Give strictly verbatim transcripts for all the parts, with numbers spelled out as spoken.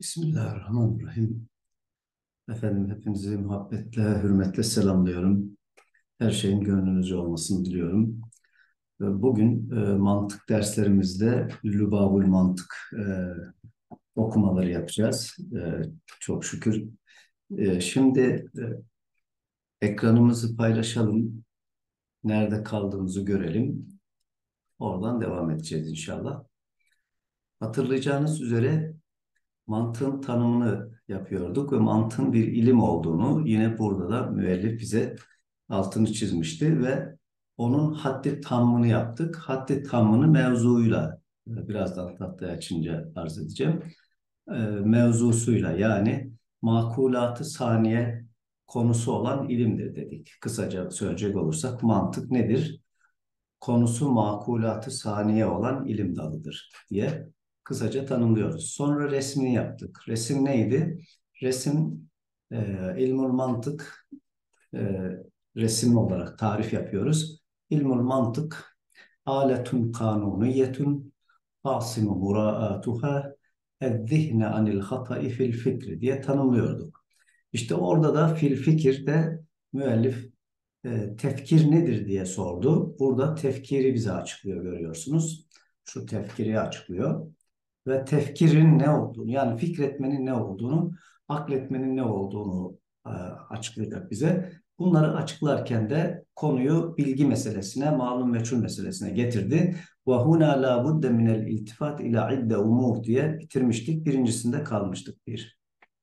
Bismillahirrahmanirrahim. Efendim hepinizi muhabbetle, hürmetle selamlıyorum. Her şeyin gönlünüzce olmasını diliyorum. Ve Bugün e, mantık derslerimizde Lübabul Mantık e, okumaları yapacağız. E, çok şükür. E, şimdi e, ekranımızı paylaşalım. Nerede kaldığımızı görelim. Oradan devam edeceğiz inşallah. Hatırlayacağınız üzere mantığın tanımını yapıyorduk ve mantığın bir ilim olduğunu yine burada da müellif bize altını çizmişti ve onun haddi tamını yaptık. Haddi tamını mevzuyla e, birazdan tahtaya açınca arz edeceğim. E, mevzusuyla yani makulatı saniye konusu olan ilimdir dedik. Kısaca söyleyecek olursak mantık nedir? Konusu makulatı saniye olan ilim dalıdır diye kısaca tanımlıyoruz. Sonra resmini yaptık. Resim neydi? Resim e, ilmul mantık e, resim olarak tarif yapıyoruz. İlmul mantık aletun kanuniyetun asimu muraatuha ezzihne anil hata'i fil fikri diye tanımlıyorduk. İşte orada da fil fikirde müellif e, tefkir nedir diye sordu. Burada tefkiri bize açıklıyor görüyorsunuz. Şu tefkiri açıklıyor. Ve tefkirin ne olduğunu yani fikretmenin ne olduğunu, akletmenin ne olduğunu e, açıklayacak bize. Bunları açıklarken de konuyu bilgi meselesine, malum meçhul meselesine getirdi. وَهُنَا لَا بُدَّ مِنَ الْاِلْتِفَاتِ اِلَى عِدَّ umur diye bitirmiştik. Birincisinde kalmıştık bir.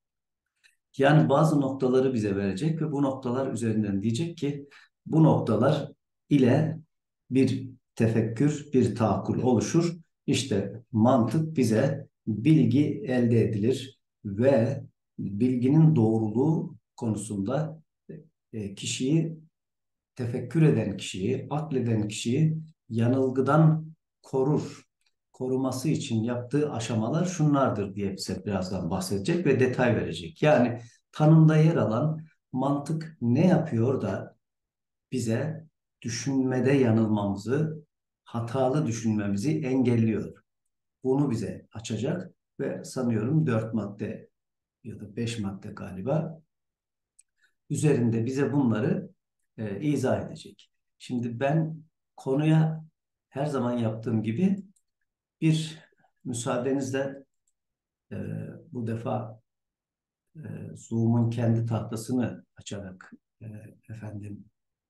Yani bazı noktaları bize verecek ve bu noktalar üzerinden diyecek ki bu noktalar ile bir tefekkür, bir tahakkül oluşur. İşte mantık bize bilgi elde edilir ve bilginin doğruluğu konusunda e, kişiyi, tefekkür eden kişiyi, akleden kişiyi yanılgıdan korur. Koruması için yaptığı aşamalar şunlardır diye bize birazdan bahsedecek ve detay verecek. Yani tanımda yer alan mantık ne yapıyor da bize düşünmede yanılmamızı, hatalı düşünmemizi engelliyor. Bunu bize açacak ve sanıyorum dört madde ya da beş madde galiba üzerinde bize bunları e, izah edecek. Şimdi ben konuya her zaman yaptığım gibi bir müsaadenizle e, bu defa e, Zoom'un kendi tahtasını açarak e, efendim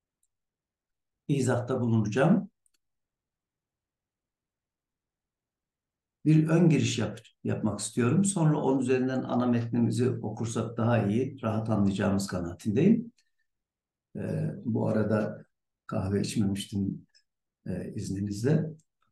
izahta bulunacağım. Bir ön giriş yap, yapmak istiyorum. Sonra onun üzerinden ana metnimizi okursak daha iyi, rahat anlayacağımız kanaatindeyim. E, bu arada kahve içmemiştim e, izninizle.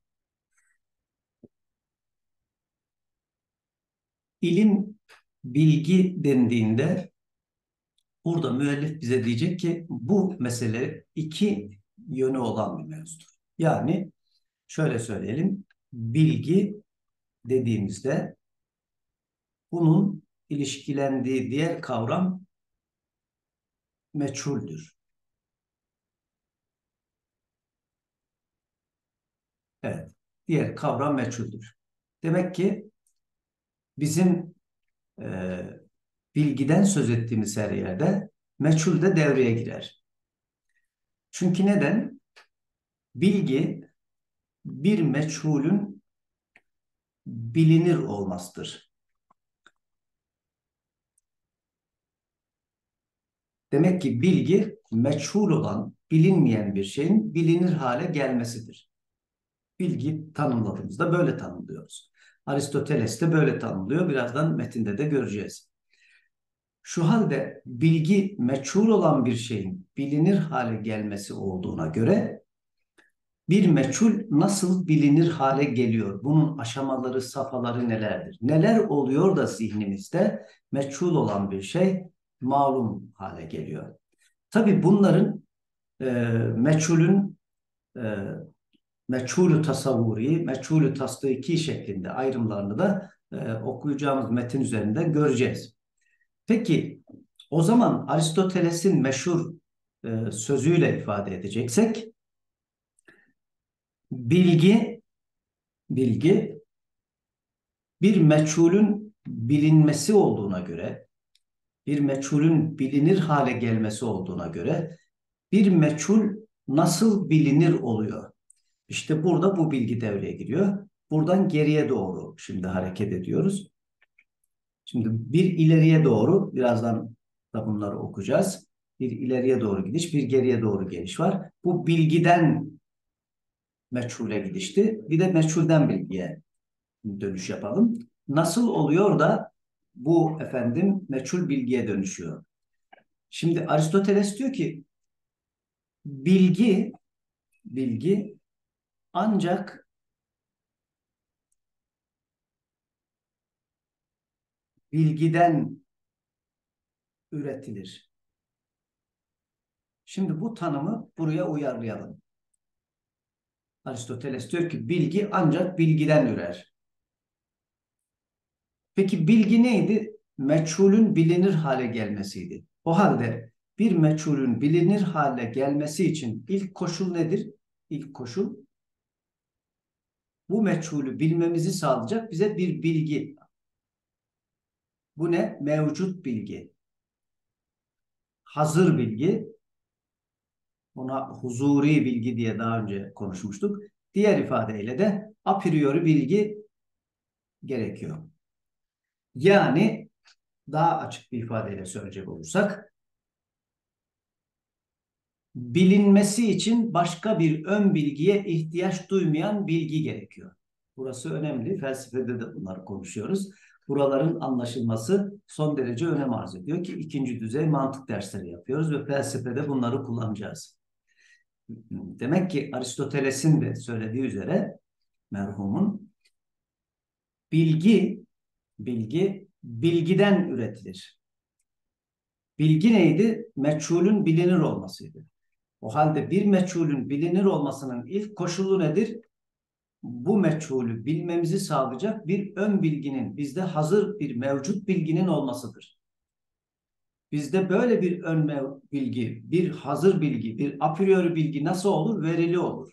İlim, bilgi dendiğinde burada müellif bize diyecek ki bu mesele iki yönü olan bir mevzudur. Yani şöyle söyleyelim, bilgi dediğimizde bunun ilişkilendiği diğer kavram meçhuldür. Evet, diğer kavram meçhuldür. Demek ki bizim e, bilgiden söz ettiğimiz her yerde meçhul de devreye girer. Çünkü neden? Bilgi bir meçhulün bilinir olmasıdır. Demek ki bilgi meçhul olan, bilinmeyen bir şeyin bilinir hale gelmesidir. Bilgi tanımladığımızda böyle tanımlıyoruz. Aristoteles de böyle tanımlıyor. Birazdan metinde de göreceğiz. Şu halde bilgi meçhul olan bir şeyin bilinir hale gelmesi olduğuna göre bir meçhul nasıl bilinir hale geliyor? Bunun aşamaları, safhaları nelerdir? Neler oluyor da zihnimizde meçhul olan bir şey malum hale geliyor? Tabii bunların e, meçhulün e, meçhulü tasavvuri, meçhulü tasdiki şeklinde ayrımlarını da e, okuyacağımız metin üzerinde göreceğiz. Peki o zaman Aristoteles'in meşhur e, sözüyle ifade edeceksek bilgi bilgi bir meçhulün bilinmesi olduğuna göre, bir meçhulün bilinir hale gelmesi olduğuna göre bir meçhul nasıl bilinir oluyor? İşte burada bu bilgi devreye giriyor. Buradan geriye doğru şimdi hareket ediyoruz. Şimdi bir ileriye doğru, birazdan da bunları okuyacağız. Bir ileriye doğru gidiş, bir geriye doğru geliş var. Bu bilgiden meçhule gidişti. Bir de meçhulden bilgiye dönüş yapalım. Nasıl oluyor da bu efendim meçhul bilgiye dönüşüyor? Şimdi Aristoteles diyor ki bilgi bilgi ancak bilgiden üretilir. Şimdi bu tanımı buraya uyarlayalım. Aristoteles diyor ki bilgi ancak bilgiden ürer. Peki bilgi neydi? Meçhulün bilinir hale gelmesiydi. O halde bir meçhulün bilinir hale gelmesi için ilk koşul nedir? İlk koşul bu meçhulü bilmemizi sağlayacak bize bir bilgi. Bu ne? Mevcut bilgi. Hazır bilgi. Buna huzuri bilgi diye daha önce konuşmuştuk. Diğer ifadeyle de a priori bilgi gerekiyor. Yani daha açık bir ifadeyle söyleyecek olursak, bilinmesi için başka bir ön bilgiye ihtiyaç duymayan bilgi gerekiyor. Burası önemli. Felsefede de bunları konuşuyoruz. Buraların anlaşılması son derece önem arz ediyor ki ikinci düzey mantık dersleri yapıyoruz ve felsefede bunları kullanacağız. Demek ki Aristoteles'in de söylediği üzere merhumun bilgi bilgi bilgiden üretilir. Bilgi neydi? Meçhulün bilinir olmasıydı. O halde bir meçhulün bilinir olmasının ilk koşulu nedir? Bu meçhulü bilmemizi sağlayacak bir ön bilginin, bizde hazır bir mevcut bilginin olmasıdır. Bizde böyle bir ön bilgi, bir hazır bilgi, bir a priori bilgi nasıl olur? Verili olur.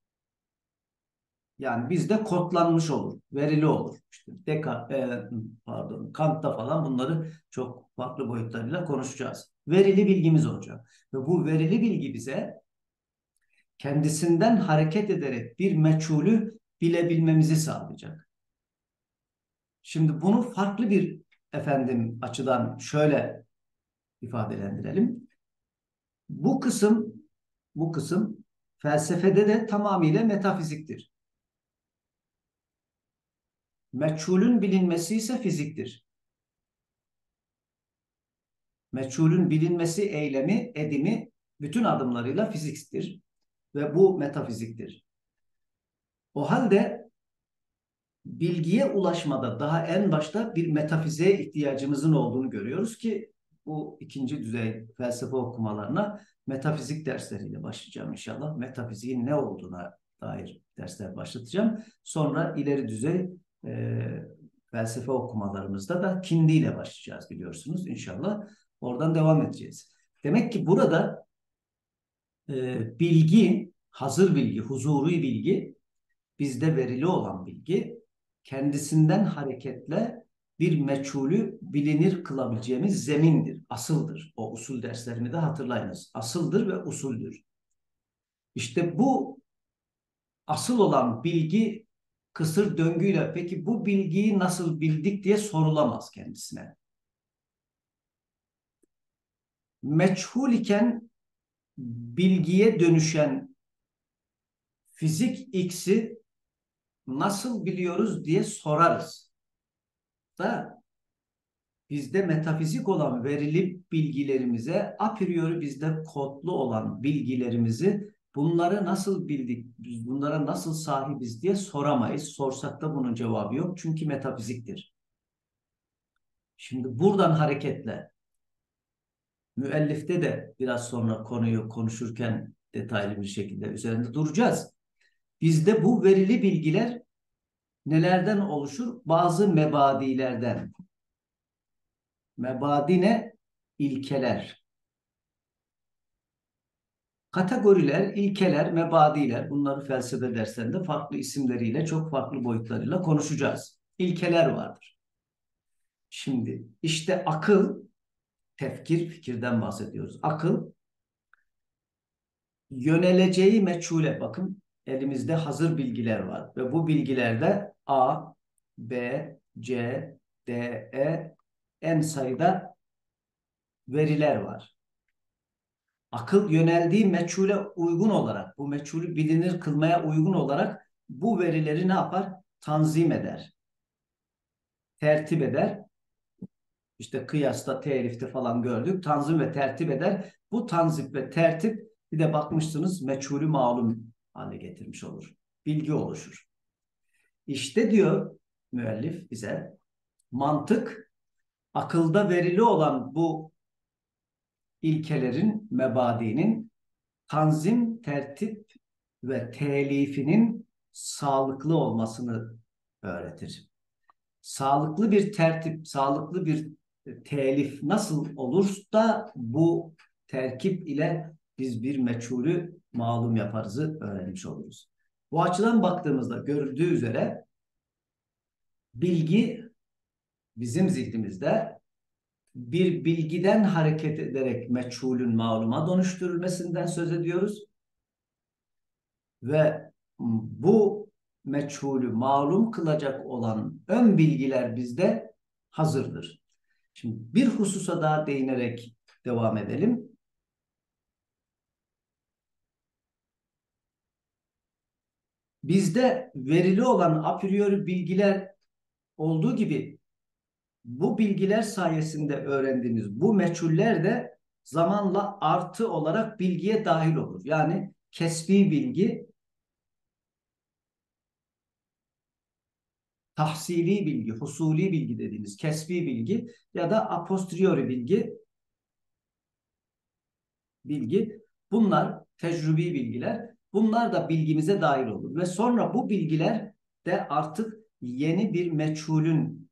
Yani bizde kodlanmış olur, verili olur. İşte Descartes, e, pardon, Kant'ta falan bunları çok farklı boyutlarıyla konuşacağız. Verili bilgimiz olacak. Ve bu verili bilgi bize kendisinden hareket ederek bir meçhulü bilebilmemizi sağlayacak. Şimdi bunu farklı bir efendim açıdan şöyle ifadelendirelim. Bu kısım bu kısım felsefede de tamamıyla metafiziktir. Meçhulün bilinmesi ise fiziktir. Meçhulün bilinmesi eylemi, edimi bütün adımlarıyla fiziktir ve bu metafiziktir. O halde bilgiye ulaşmada daha en başta bir metafiziğe ihtiyacımızın olduğunu görüyoruz ki bu ikinci düzey felsefe okumalarına metafizik dersleriyle başlayacağım inşallah. Metafiziğin ne olduğuna dair dersler başlatacağım. Sonra ileri düzey e, felsefe okumalarımızda da Kindi ile başlayacağız biliyorsunuz inşallah. Oradan devam edeceğiz. Demek ki burada e, bilgi, hazır bilgi, huzuri bilgi, bizde verili olan bilgi, kendisinden hareketle bir meçhulü bilinir kılabileceğimiz zemindir, asıldır. O usul derslerini de hatırlayınız. Asıldır ve usuldür. İşte bu asıl olan bilgi kısır döngüyle peki bu bilgiyi nasıl bildik diye sorulamaz kendisine. Meçhul iken bilgiye dönüşen fizik X'i nasıl biliyoruz diye sorarız. Da bizde metafizik olan verili bilgilerimize a priori bizde kodlu olan bilgilerimizi bunları nasıl bildik, biz bunlara nasıl sahibiz diye soramayız. Sorsak da bunun cevabı yok çünkü metafiziktir. Şimdi buradan hareketle müellifte de biraz sonra konuyu konuşurken detaylı bir şekilde üzerinde duracağız. Bizde bu verili bilgiler nelerden oluşur? Bazı mebadilerden. Mebadi ne? İlkeler. Kategoriler, ilkeler, mebadiler. Bunları felsefe derslerinde farklı isimleriyle, çok farklı boyutlarıyla konuşacağız. İlkeler vardır. Şimdi işte akıl, tefkir, fikirden bahsediyoruz. Akıl yöneleceği meçhule, bakın elimizde hazır bilgiler var ve bu bilgilerde A, B, C, D, E en sayıda veriler var. Akıl yöneldiği meçhule uygun olarak, bu meçhulü bilinir kılmaya uygun olarak bu verileri ne yapar? Tanzim eder, tertip eder. İşte kıyasta, telifte falan gördük. Tanzim ve tertip eder. Bu tanzim ve tertip bir de bakmışsınız meçhulü malum hale getirmiş olur. Bilgi oluşur. İşte diyor müellif bize, mantık akılda verili olan bu ilkelerin, mebadinin tanzim, tertip ve telifinin sağlıklı olmasını öğretir. Sağlıklı bir tertip, sağlıklı bir telif nasıl olursa bu terkip ile biz bir meçhulü malum yaparızı öğrenmiş oluruz. Bu açıdan baktığımızda görüldüğü üzere bilgi bizim zihnimizde bir bilgiden hareket ederek meçhulün maluma dönüştürülmesinden söz ediyoruz. Ve bu meçhulü malum kılacak olan ön bilgiler bizde hazırdır. Şimdi bir hususa daha değinerek devam edelim. Bizde verili olan a priori bilgiler olduğu gibi bu bilgiler sayesinde öğrendiğimiz bu meçhuller de zamanla artı olarak bilgiye dahil olur. Yani kesbi bilgi, tahsili bilgi, husuli bilgi dediğimiz kesbi bilgi ya da a posteriori bilgi, bilgi. Bunlar tecrübi bilgiler. Bunlar da bilgimize dahil olur. Ve sonra bu bilgiler de artık yeni bir meçhulün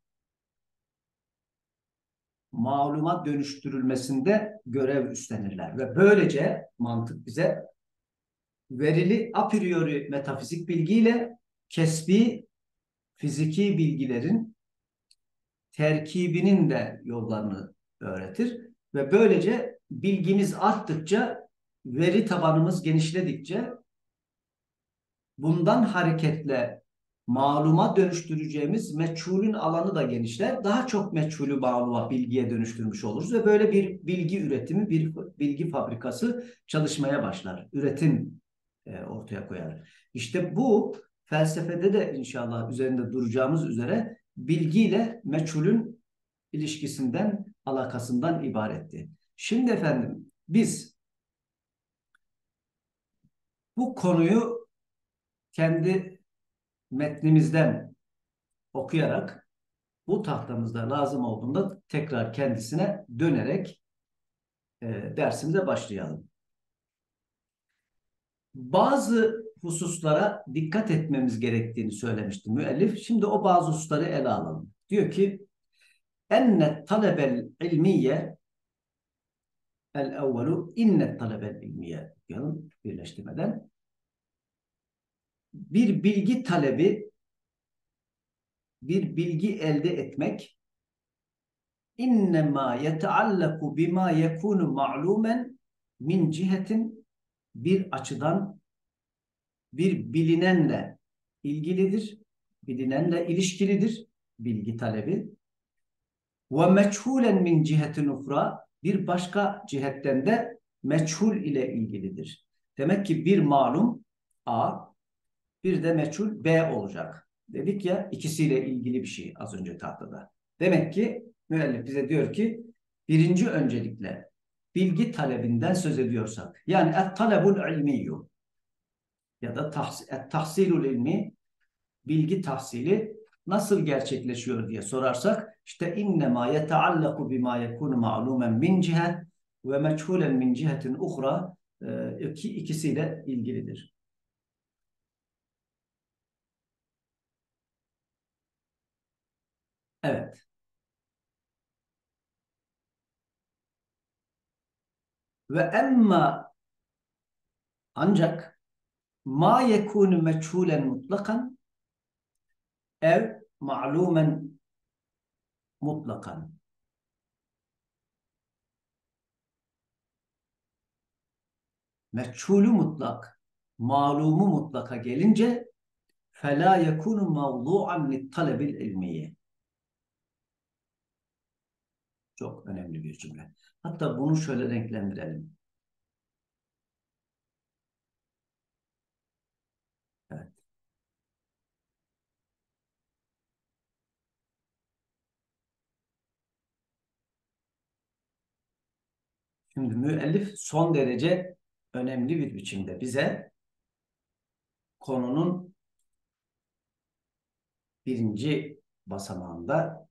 maluma dönüştürülmesinde görev üstlenirler. Ve böylece mantık bize verili a priori metafizik bilgiyle kesbi fiziki bilgilerin terkibinin de yollarını öğretir. Ve böylece bilgimiz arttıkça, veri tabanımız genişledikçe bundan hareketle maluma dönüştüreceğimiz meçhulün alanı da genişler. Daha çok meçhulü maluma, bilgiye dönüştürmüş oluruz ve böyle bir bilgi üretimi, bir bilgi fabrikası çalışmaya başlar. Üretim e, ortaya koyar. İşte bu felsefede de inşallah üzerinde duracağımız üzere bilgiyle meçhulün ilişkisinden, alakasından ibaretti. Şimdi efendim biz bu konuyu kendi metnimizden okuyarak bu tahtamızda lazım olduğunda tekrar kendisine dönerek e, dersimize başlayalım. Bazı hususlara dikkat etmemiz gerektiğini söylemişti müellif. Şimdi o bazı hususları ele alalım. Diyor ki enne talebel ilmiye el evvelu inne talebel ilmiye diyorum birleştirmeden. Bir bilgi talebi, bir bilgi elde etmek innema yeteallaku bima yekunu ma'lumen min cihetin, bir açıdan bir bilinenle ilgilidir, bilinenle ilişkilidir bilgi talebi. Ve meçhulen min cihetin uhra, bir başka cihetten de meçhul ile ilgilidir. Demek ki bir malum A, bir de meçhul B olacak. Dedik ya, ikisiyle ilgili bir şey az önce tahtada. Demek ki müellif bize diyor ki birinci öncelikle bilgi talebinden söz ediyorsak, yani et-talebul ilmiyyu ya da tahsilul ilmi, bilgi tahsili nasıl gerçekleşiyor diye sorarsak işte innema yeteallaku bima yekunu ma'lumen min cihet ve meçhulen min cihetin uhra, iki, ikisiyle ilgilidir. Evet. Ve emma, ancak ma yekunu meçhulen mutlakan ev ma'lumen mutlakan. Meçhulü mutlak, malumu mutlaka gelince فَلَا يَكُونُ مَوْضُوعًا لِلْطَلَبِ الْاِلْمِيِّ. Çok önemli bir cümle. Hatta bunu şöyle renklendirelim. Evet. Şimdi müellif son derece önemli bir biçimde bize konunun birinci basamağında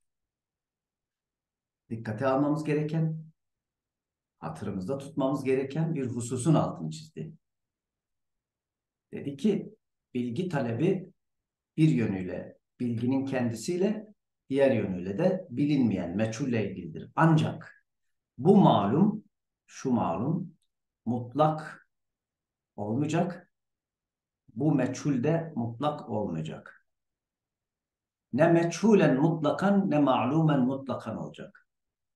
dikkate almamız gereken, hatırımızda tutmamız gereken bir hususun altını çizdi. Dedi ki, bilgi talebi bir yönüyle bilginin kendisiyle, diğer yönüyle de bilinmeyen, meçhulle ilgilidir. Ancak bu malum, şu malum mutlak olmayacak, bu meçhul de mutlak olmayacak. Ne meçhulen mutlakan ne ma'lumen mutlakan olacak.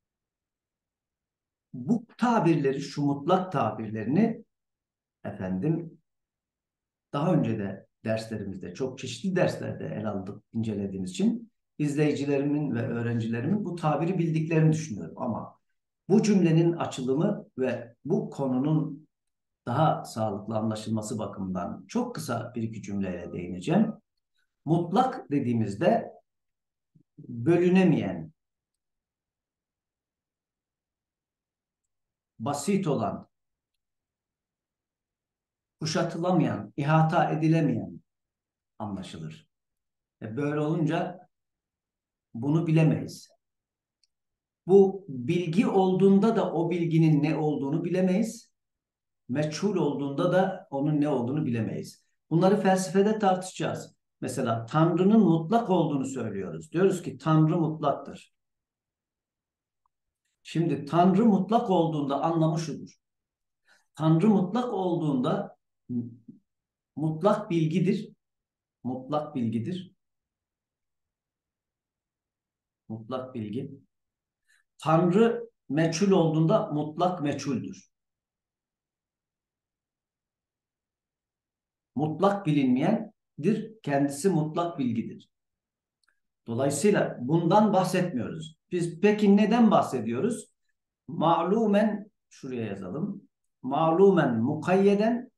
Bu tabirleri, şu mutlak tabirlerini efendim daha önce de derslerimizde, çok çeşitli derslerde ele aldık, incelediğimiz için izleyicilerimin ve öğrencilerimin bu tabiri bildiklerini düşünüyorum. Ama bu cümlenin açılımı ve bu konunun daha sağlıklı anlaşılması bakımından çok kısa bir iki cümleyle değineceğim. Mutlak dediğimizde bölünemeyen, basit olan, kuşatılamayan, ihata edilemeyen anlaşılır. E böyle olunca bunu bilemeyiz. Bu bilgi olduğunda da o bilginin ne olduğunu bilemeyiz. Meçhul olduğunda da onun ne olduğunu bilemeyiz. Bunları felsefede tartışacağız. Mesela Tanrı'nın mutlak olduğunu söylüyoruz. Diyoruz ki Tanrı mutlaktır. Şimdi Tanrı mutlak olduğunda anlamı şudur. Tanrı mutlak olduğunda mutlak bilgidir. Mutlak bilgidir. Mutlak bilgi. Tanrı meçhul olduğunda mutlak meçhuldür. Mutlak bilinmeyendir. Kendisi mutlak bilgidir. Dolayısıyla bundan bahsetmiyoruz. Biz peki neden bahsediyoruz? Ma'lumen, şuraya yazalım. Ma'lumen mukayyeden,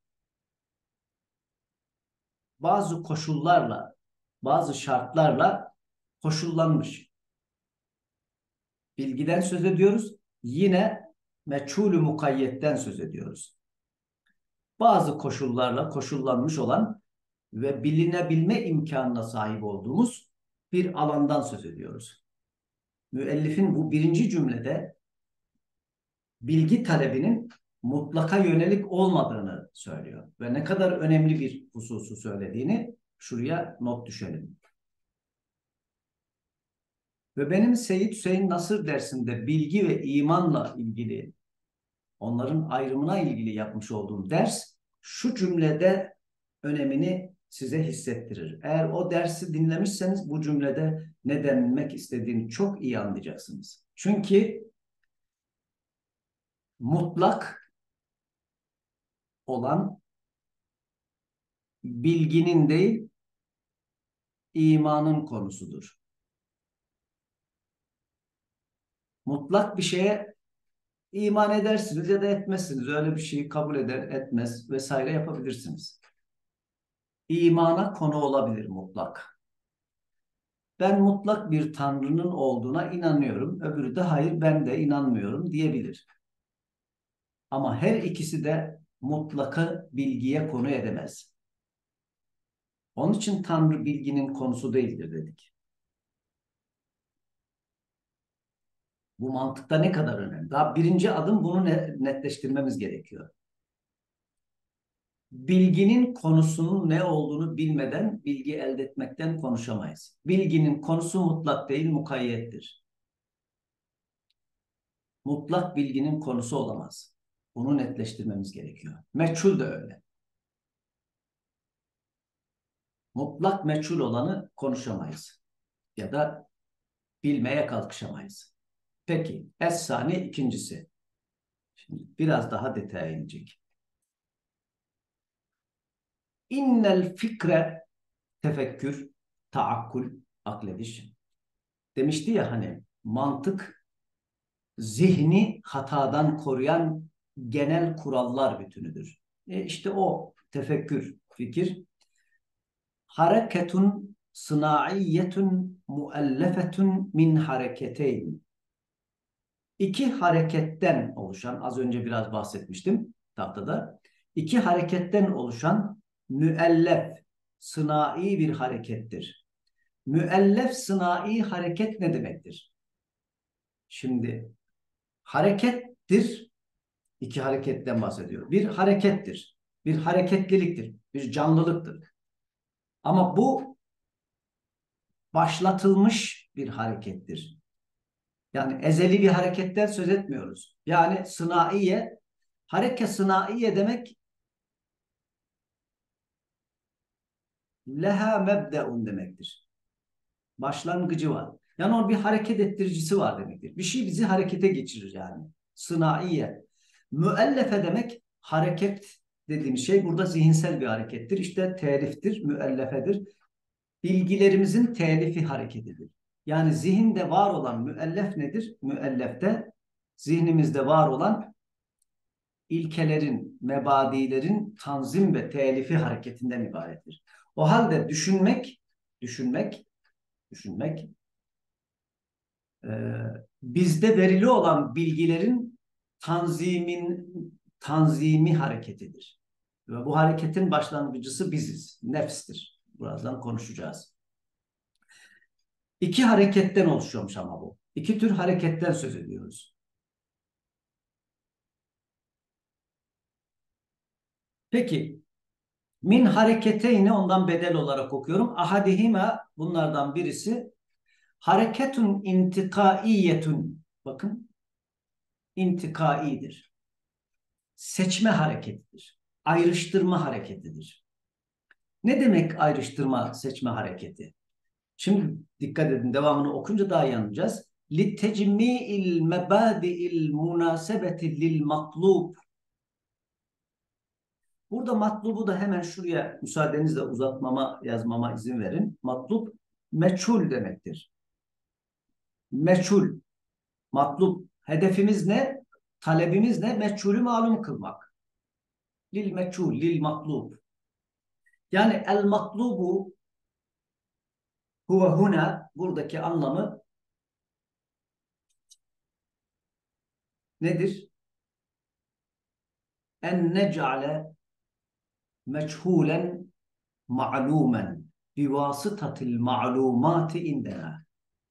bazı koşullarla, bazı şartlarla koşullanmış bilgiden söz ediyoruz. Yine meçhulü mukayyetten söz ediyoruz. Bazı koşullarla koşullanmış olan ve bilinebilme imkanına sahip olduğumuz bir alandan söz ediyoruz. Müellifin bu birinci cümlede bilgi talebinin mutlaka yönelik olmadığını söylüyor. Ve ne kadar önemli bir hususu söylediğini şuraya not düşelim. Ve benim Seyyid Hüseyin Nasır dersinde bilgi ve imanla ilgili, onların ayrımına ilgili yapmış olduğum ders şu cümlede önemini size hissettirir. Eğer o dersi dinlemişseniz bu cümlede ne denilmek istediğini çok iyi anlayacaksınız. Çünkü mutlak olan bilginin değil, imanın konusudur. Mutlak bir şeye iman edersiniz ya da etmezsiniz. Öyle bir şeyi kabul eder, etmez vesaire yapabilirsiniz. İmana konu olabilir mutlak. Ben mutlak bir Tanrı'nın olduğuna inanıyorum. Öbürü de hayır ben de inanmıyorum diyebilir. Ama her ikisi de mutlakı bilgiye konu edemez. Onun için Tanrı bilginin konusu değildir dedik. Bu mantıkta ne kadar önemli? Daha birinci adım bunu netleştirmemiz gerekiyor. Bilginin konusunun ne olduğunu bilmeden bilgi elde etmekten konuşamayız. Bilginin konusu mutlak değil, mukayyettir. Mutlak bilginin konusu olamaz. Bunu netleştirmemiz gerekiyor. Meçhul de öyle. Mutlak meçhul olanı konuşamayız. Ya da bilmeye kalkışamayız. Peki, es-sani ikincisi. Şimdi biraz daha detaya inecek. İnnel fikre tefekkür, taakkul, aklediş. Demişti ya hani mantık zihni hatadan koruyan genel kurallar bütünüdür. E işte o tefekkür, fikir. Hareketun sınaiyetun muellefetun min hareketeyn. İki hareketten oluşan, az önce biraz bahsetmiştim tahtada. İki hareketten oluşan müellef, sınai bir harekettir. Müellef sınai hareket ne demektir? Şimdi harekettir, iki hareketten bahsediyor. Bir harekettir, bir hareketliliktir, bir canlılıktır. Ama bu başlatılmış bir harekettir. Yani ezeli bir hareketten söz etmiyoruz. Yani sınaiye, hareket sınaiye demek leha mebdeun demektir. Başlangıcı var. Yani onun bir hareket ettiricisi var demektir. Bir şey bizi harekete geçirir yani. Sınaiye. Müellefe demek hareket dediğimiz şey burada zihinsel bir harekettir. İşte teliftir, müellefedir. Bilgilerimizin telifi hareketidir. Yani zihinde var olan müellef nedir? Müellefte zihnimizde var olan ilkelerin, mebadilerin tanzim ve telifi hareketinden ibarettir. O halde düşünmek, düşünmek, düşünmek e, bizde verili olan bilgilerin tanzimin tanzimi hareketidir. Ve bu hareketin başlangıcısı biziz, nefstir. Birazdan konuşacağız. İki hareketten oluşuyormuş ama bu. İki tür hareketten söz ediyoruz. Peki, min hareketeyni ondan bedel olarak okuyorum. Ahadihima bunlardan birisi hareketun intikaiyetun. Bakın, intikaidir. Seçme hareketidir. Ayrıştırma hareketidir. Ne demek ayrıştırma, seçme hareketi? Şimdi dikkat edin, devamını okunca daha iyi anlayacağız. لِتَجْمِيءِ الْمَبَادِئِ الْمُنَاسَبَةِ لِلْمَطْلُوبِ. Burada matlubu da hemen şuraya müsaadenizle uzatmama, yazmama izin verin. Matlub meçhul demektir. Meçhul, matlub. Hedefimiz ne? Talebimiz ne? Meçhulü malum kılmak. Lil meçhul, lil matlub. Yani el matlubu huve huna, buradaki anlamı nedir? En nec'ale meçhulen ma'lumen bivasıtatil ma'lumati indena.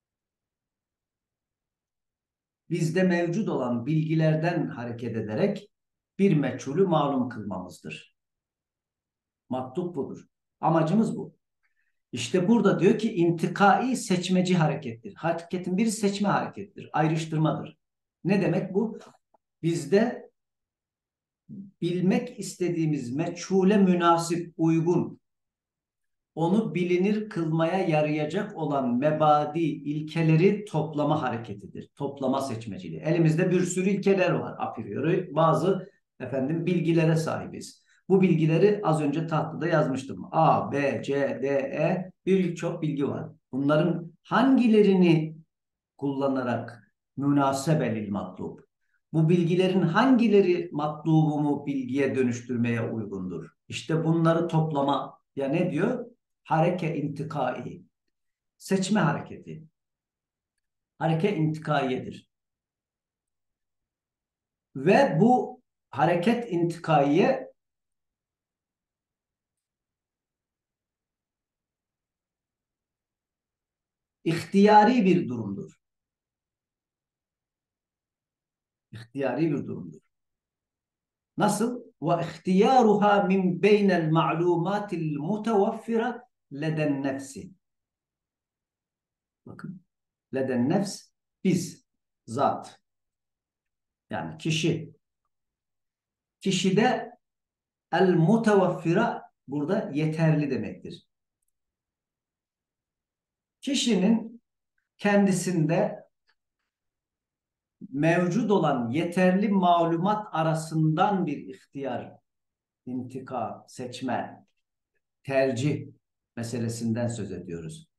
Bizde mevcut olan bilgilerden hareket ederek bir meçhulü malum kılmamızdır. Matlub budur. Amacımız bu. İşte burada diyor ki intikai seçmeci harekettir. Hareketin bir seçme harekettir. Ayrıştırmadır. Ne demek bu? Bizde bilmek istediğimiz meçhule münasip, uygun, onu bilinir kılmaya yarayacak olan mebadi, ilkeleri toplama hareketidir. Toplama seçmeciliği. Elimizde bir sürü ilkeler var a priori. Bazı efendim bilgilere sahibiz. Bu bilgileri az önce tahtada yazmıştım. A, B, C, D, E birçok bilgi var. Bunların hangilerini kullanarak münasebelil matlub? Bu bilgilerin hangileri matlubumu bilgiye dönüştürmeye uygundur? İşte bunları toplama ya ne diyor? Hareke intikai. Seçme hareketi. Hareke intikaiyedir. Ve bu hareket intikaiye ihtiyari bir durumdur. İhtiyari bir durumdur. Nasıl? Ve ihtiyaruha min beynel ma'lumatil muteveffire leden nefsi. Bakın. Leden nefs biz, zat. Yani kişi. Kişide el muteveffire burada yeterli demektir. Kişinin kendisinde mevcut olan yeterli malumat arasından bir ihtiyar, intika, seçme, tercih meselesinden söz ediyoruz.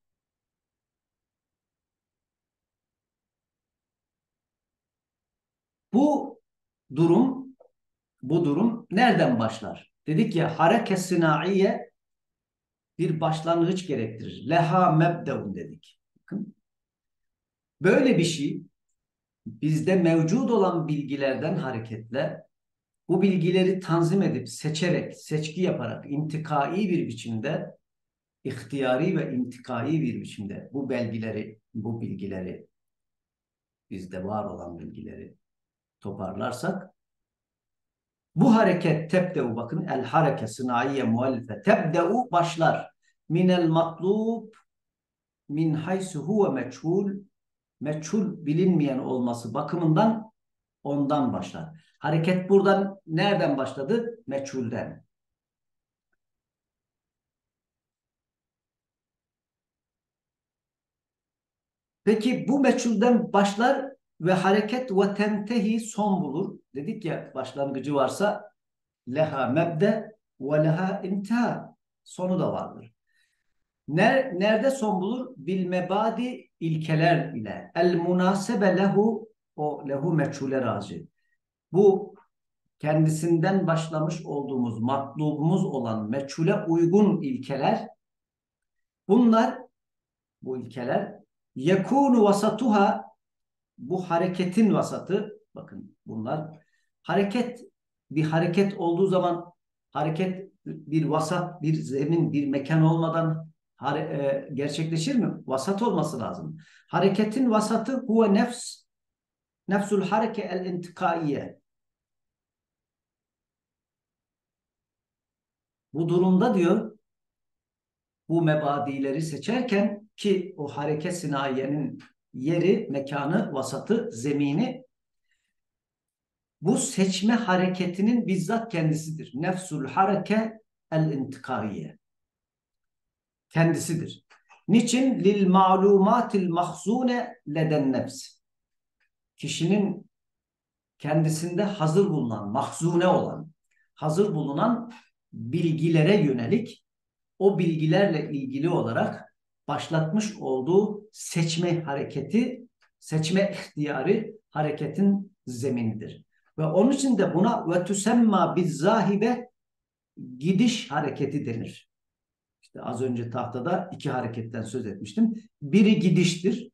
Bu durum bu durum nereden başlar? Dedik ya, hareket sınaiye bir başlangıç gerektirir. Leha mebdeun dedik. Bakın. Böyle bir şey bizde mevcut olan bilgilerden hareketle bu bilgileri tanzim edip seçerek, seçki yaparak intikai bir biçimde, ihtiyari ve intikai bir biçimde bu bilgileri, bu bilgileri bizde var olan bilgileri toparlarsak bu hareket tebde'u, bakın el hareke sınaiye muallife tebde'u başlar minel matlub min haysu huve meçhul, meçhul bilinmeyen olması bakımından ondan başlar. Hareket buradan nereden başladı? Meçhulden. Peki bu meçhulden başlar ve hareket ve tentehi son bulur. Dedik ya, başlangıcı varsa leha mebde ve leha intiha, sonu da vardır. Nerede son bulur? Bil mebadi, ilkeler ile. El münasebe lehu, o lehu meçhule raci. Bu kendisinden başlamış olduğumuz, matlubumuz olan meçhule uygun ilkeler, bunlar, bu ilkeler yekunu vasatuha, bu hareketin vasatı, bakın bunlar hareket, bir hareket olduğu zaman hareket bir vasat, bir zemin, bir mekan olmadan e, gerçekleşir mi? Vasat olması lazım. Hareketin vasatı huve nefs, nefsul hareke el intikaiye. Bu durumda diyor, bu mebadileri seçerken ki o hareket sinayiyenin yeri, mekanı, vasatı, zemini, bu seçme hareketinin bizzat kendisidir. Nefsul hareke el intikaiye. Kendisidir. Niçin? Lil malumatil mahzune leden nefs. Kişinin kendisinde hazır bulunan, mahzune olan, hazır bulunan bilgilere yönelik, o bilgilerle ilgili olarak başlatmış olduğu seçme hareketi, seçme ihtiyarı hareketin zeminidir. Ve onun için de buna ve tüsemma bizzahibe, gidiş hareketi denir. İşte az önce tahtada iki hareketten söz etmiştim. Biri gidiştir.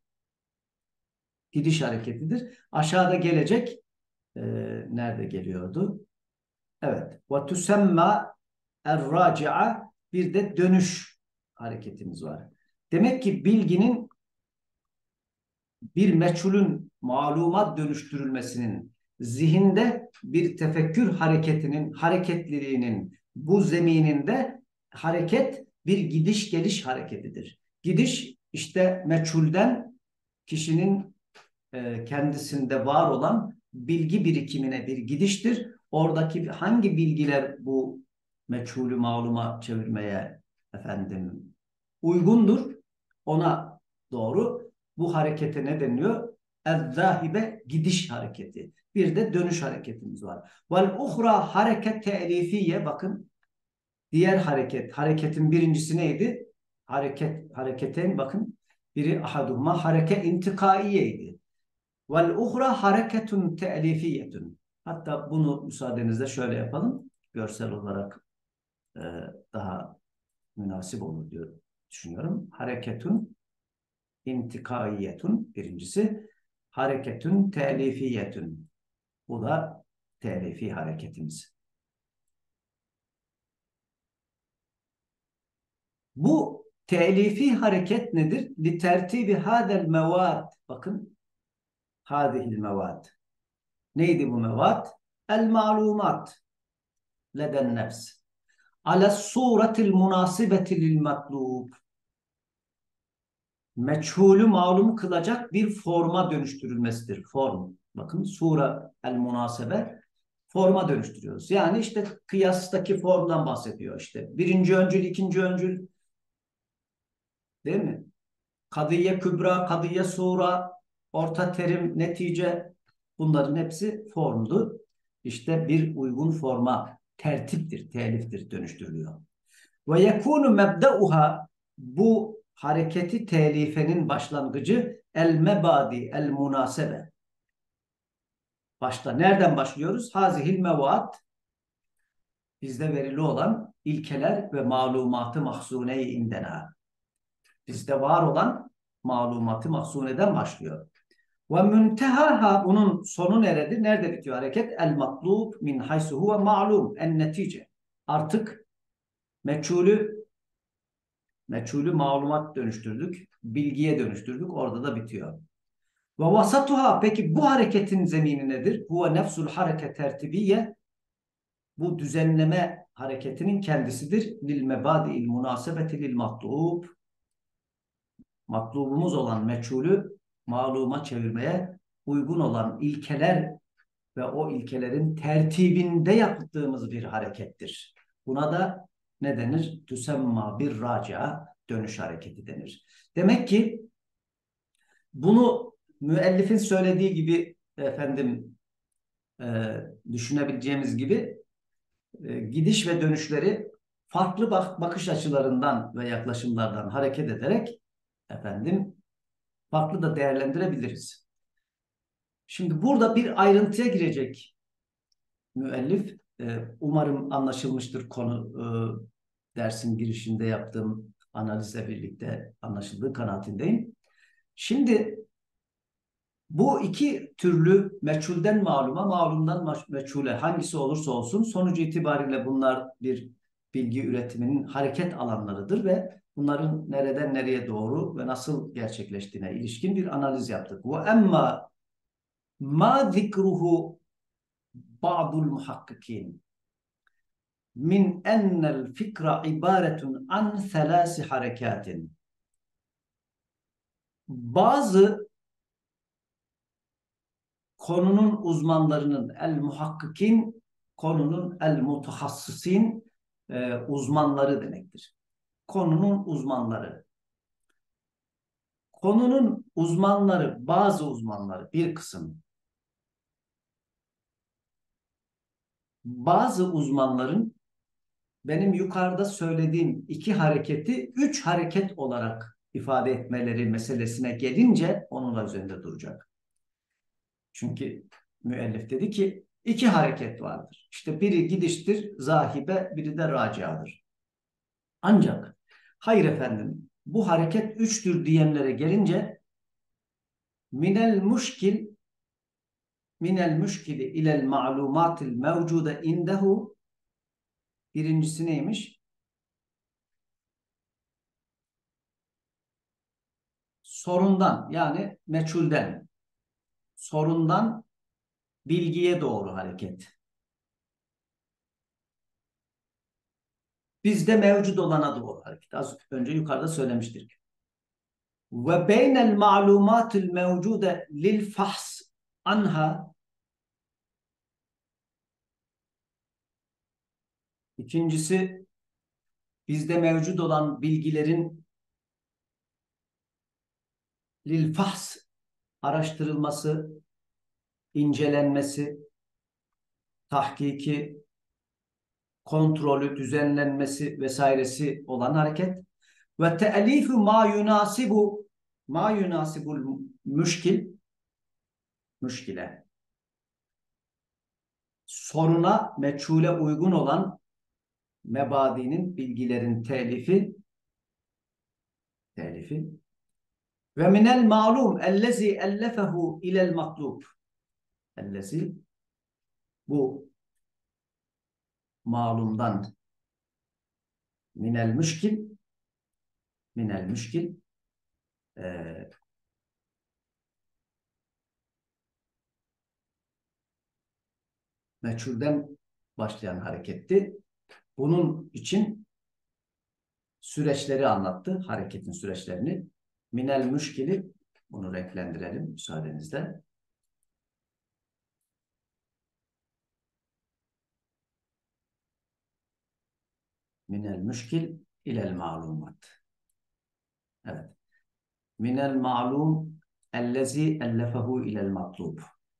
Gidiş hareketidir. Aşağıda gelecek, e, nerede geliyordu? Evet. Ve tüsemma er-raci'a, bir de dönüş hareketimiz var. Demek ki bilginin, bir meçhulün malumat dönüştürülmesinin, zihinde bir tefekkür hareketinin, hareketliliğinin bu zemininde hareket bir gidiş geliş hareketidir. Gidiş işte meçhulden kişinin e, kendisinde var olan bilgi birikimine bir gidiştir. Oradaki hangi bilgiler bu meçhulü maluma çevirmeye efendim uygundur, ona doğru bu harekete ne deniyor? Ez-zahibe, gidiş hareketi. Bir de dönüş hareketimiz var. Vel uhra hareket te'lifiye, bakın diğer hareket, hareketin birincisi neydi? Hareket, hareketin bakın biri ahaduhuma hareke intikaiyeydi. Vel uhra hareketun te'lifiyetun. Hatta bunu müsaadenizle şöyle yapalım. Görsel olarak e, daha münasip olur diyor, düşünüyorum. Hareketun intikaiyetun birincisi. Hareketun telifiyetun. Bu da telifi hareketimiz. Bu telifi hareket nedir? Li tertibi hadel mevad. Bakın. Hadihil mevad. Neydi bu mevad? El malumat leden nefs. Ala suretil münasibeti lil matlub. Meçhulü malum kılacak bir forma dönüştürülmesidir. Form. Bakın sura el münasebe, forma dönüştürüyoruz. Yani işte kıyastaki formdan bahsediyor işte. Birinci öncül, ikinci öncül, değil mi? Kadiye kübra, kadiye suğra, orta terim, netice, bunların hepsi formdu. İşte bir uygun forma tertiptir, teliftir, dönüştürülüyor. Ve yekunu mebdeuha, bu hareketi telifenin başlangıcı el mebadi el münasebe. Başta nereden başlıyoruz? Hazihil mevat, bizde verili olan ilkeler ve malumatı mahzune-i indena. Bizde var olan malumatı mahzuneden başlıyor. Ve müntehaha, bunun sonu neredir? Nerede bitiyor hareket? El matlub min haysu huve ma'lum en netice. Artık meçhulü meçhulü malumat dönüştürdük. Bilgiye dönüştürdük. Orada da bitiyor. Ve vasatuha, peki bu hareketin zemini nedir? Huve nefsul hareket tertibiye, bu düzenleme hareketinin kendisidir. Lil mebadi'il münasebeti lil matlub, matlubumuz olan meçhulü maluma çevirmeye uygun olan ilkeler ve o ilkelerin tertibinde yaptığımız bir harekettir. Buna da ne denir? Tüsemma bir raca, dönüş hareketi denir. Demek ki bunu müellifin söylediği gibi efendim e, düşünebileceğimiz gibi e, gidiş ve dönüşleri farklı bak bakış açılarından ve yaklaşımlardan hareket ederek efendim farklı da değerlendirebiliriz. Şimdi burada bir ayrıntıya girecek müellif. E, umarım anlaşılmıştır konu, e, dersin girişinde yaptığım analizle birlikte anlaşıldığı kanaatindeyim. Şimdi bu iki türlü meçhulden maluma, malumdan meçhule hangisi olursa olsun sonucu itibariyle bunlar bir bilgi üretiminin hareket alanlarıdır ve bunların nereden nereye doğru ve nasıl gerçekleştiğine ilişkin bir analiz yaptık. Ve emma ma zikruhu ba'dul muhakkikin min ennel fikra ibaretun an thelâsi harekatin. Bazı konunun uzmanlarının, el muhakkikin, konunun el mutahassisin, e, uzmanları demektir. Konunun uzmanları. Konunun uzmanları, bazı uzmanları, bir kısım. Bazı uzmanların benim yukarıda söylediğim iki hareketi üç hareket olarak ifade etmeleri meselesine gelince onunla üzerinde duracak. Çünkü müellif dedi ki iki hareket vardır. İşte biri gidiştir, zahibe, biri de raciadır. Ancak hayır efendim, bu hareket üçtür diyenlere gelince minel muşkil minel müşkili ilel ma'lumatil mevcude indehu, birincisi neymiş? Sorundan, yani meçhulden, sorundan bilgiye doğru hareket. Bizde mevcut olana doğru hareket. Az önce yukarıda söylemiştik. Ve beynel ma'lumatil mevcude lil fahs anha, İkincisi, bizde mevcut olan bilgilerin lil fahs, araştırılması, incelenmesi, tahkiki, kontrolü, düzenlenmesi vesairesi olan hareket. Ve te'elifu ma yunasibu ma yunasibul müşkil, müşkile, soruna, meçhule uygun olan mebadinin, bilgilerin telifi telifi ve minel ma'lum ellezi ellefehu ilel matlub, ellezi, bu malumdan, minel müşkil minel müşkil e, meçhulden başlayan hareketti. Bunun için süreçleri anlattı, hareketin süreçlerini. Minel müşkili, bunu renklendirelim müsaadenizle. Minel müşkil ilel malumat. Evet. minel ma'lum ellezi ellefehu ilel matlub.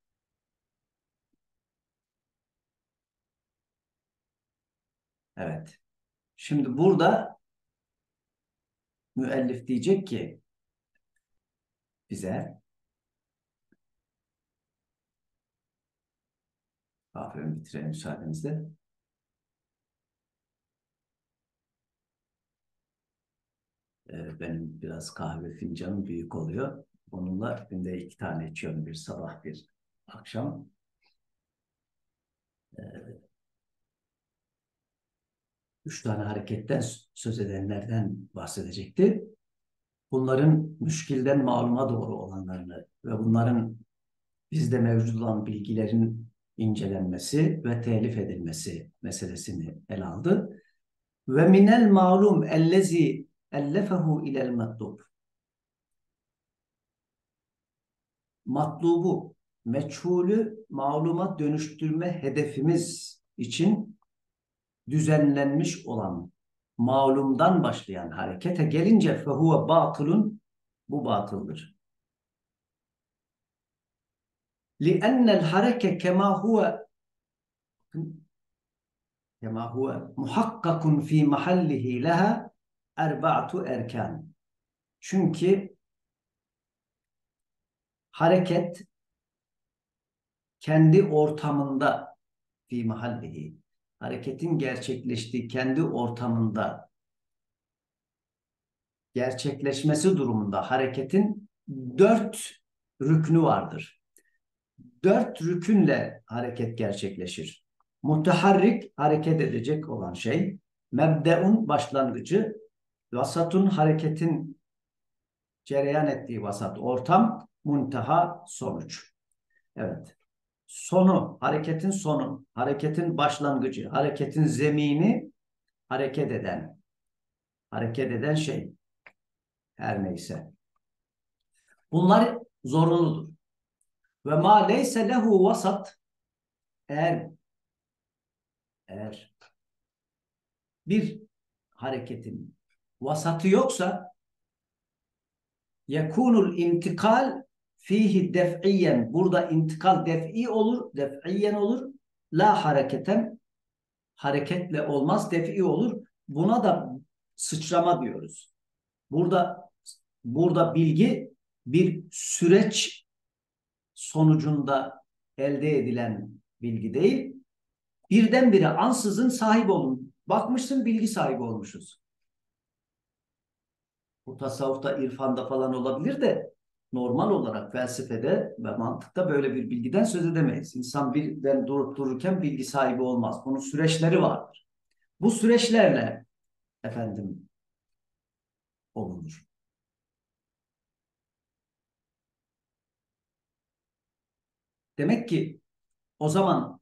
Evet. Şimdi burada müellif diyecek ki bize, aferin bitirelim müsaadenizle. Ee, benim biraz kahve fincanım büyük oluyor. Onunla günde iki tane içiyorum. Bir sabah bir akşam. Ee, üç tane hareketten söz edenlerden bahsedecekti. Bunların müşkilden maluma doğru olanlarını ve bunların bizde mevcut olan bilgilerin incelenmesi ve telif edilmesi meselesini ele aldı. Ve minel malum ellezi ellefehu ilel matlub. Matlubu, meçhulü maluma dönüştürme hedefimiz için düzenlenmiş olan malumdan başlayan harekete gelince fehuve batılun, bu batıldır. لِأَنَّ الْحَرَكَ كَمَا هُوَ كَمَا هُوَ مُحَقَّقٌ فِي مَحَلِّهِ لَهَا اَرْبَعْتُ اَرْكَانٍ. Çünkü hareket kendi ortamında fi mahallihi, hareketin gerçekleştiği kendi ortamında gerçekleşmesi durumunda hareketin dört rüknü vardır. Dört rükünle hareket gerçekleşir. Mutaharrik, hareket edecek olan şey, mebdeun, başlangıcı, vasatun, hareketin cereyan ettiği vasat, ortam, muntaha, sonuç. Evet. Sonu, hareketin sonu, hareketin başlangıcı, hareketin zemini, hareket eden, hareket eden şey, her neyse. Bunlar zorunludur. Ve ma leyse lehu vasat, eğer eğer bir hareketin vasatı yoksa yekunul intikal fihi def'iyen, burada intikal def'i olur, def'iyen olur, la hareketen, hareketle olmaz, def'i olur. Buna da sıçrama diyoruz. Burada burada bilgi bir süreç sonucunda elde edilen bilgi değil. Birdenbire ansızın sahip olun. Bakmışsın bilgi sahibi olmuşuz. Bu tasavvufta, irfanda falan olabilir de normal olarak felsefede ve mantıkta böyle bir bilgiden söz edemeyiz. İnsan birden durup dururken bilgi sahibi olmaz. Bunun süreçleri vardır. Bu süreçlerle efendim olunur. Demek ki o zaman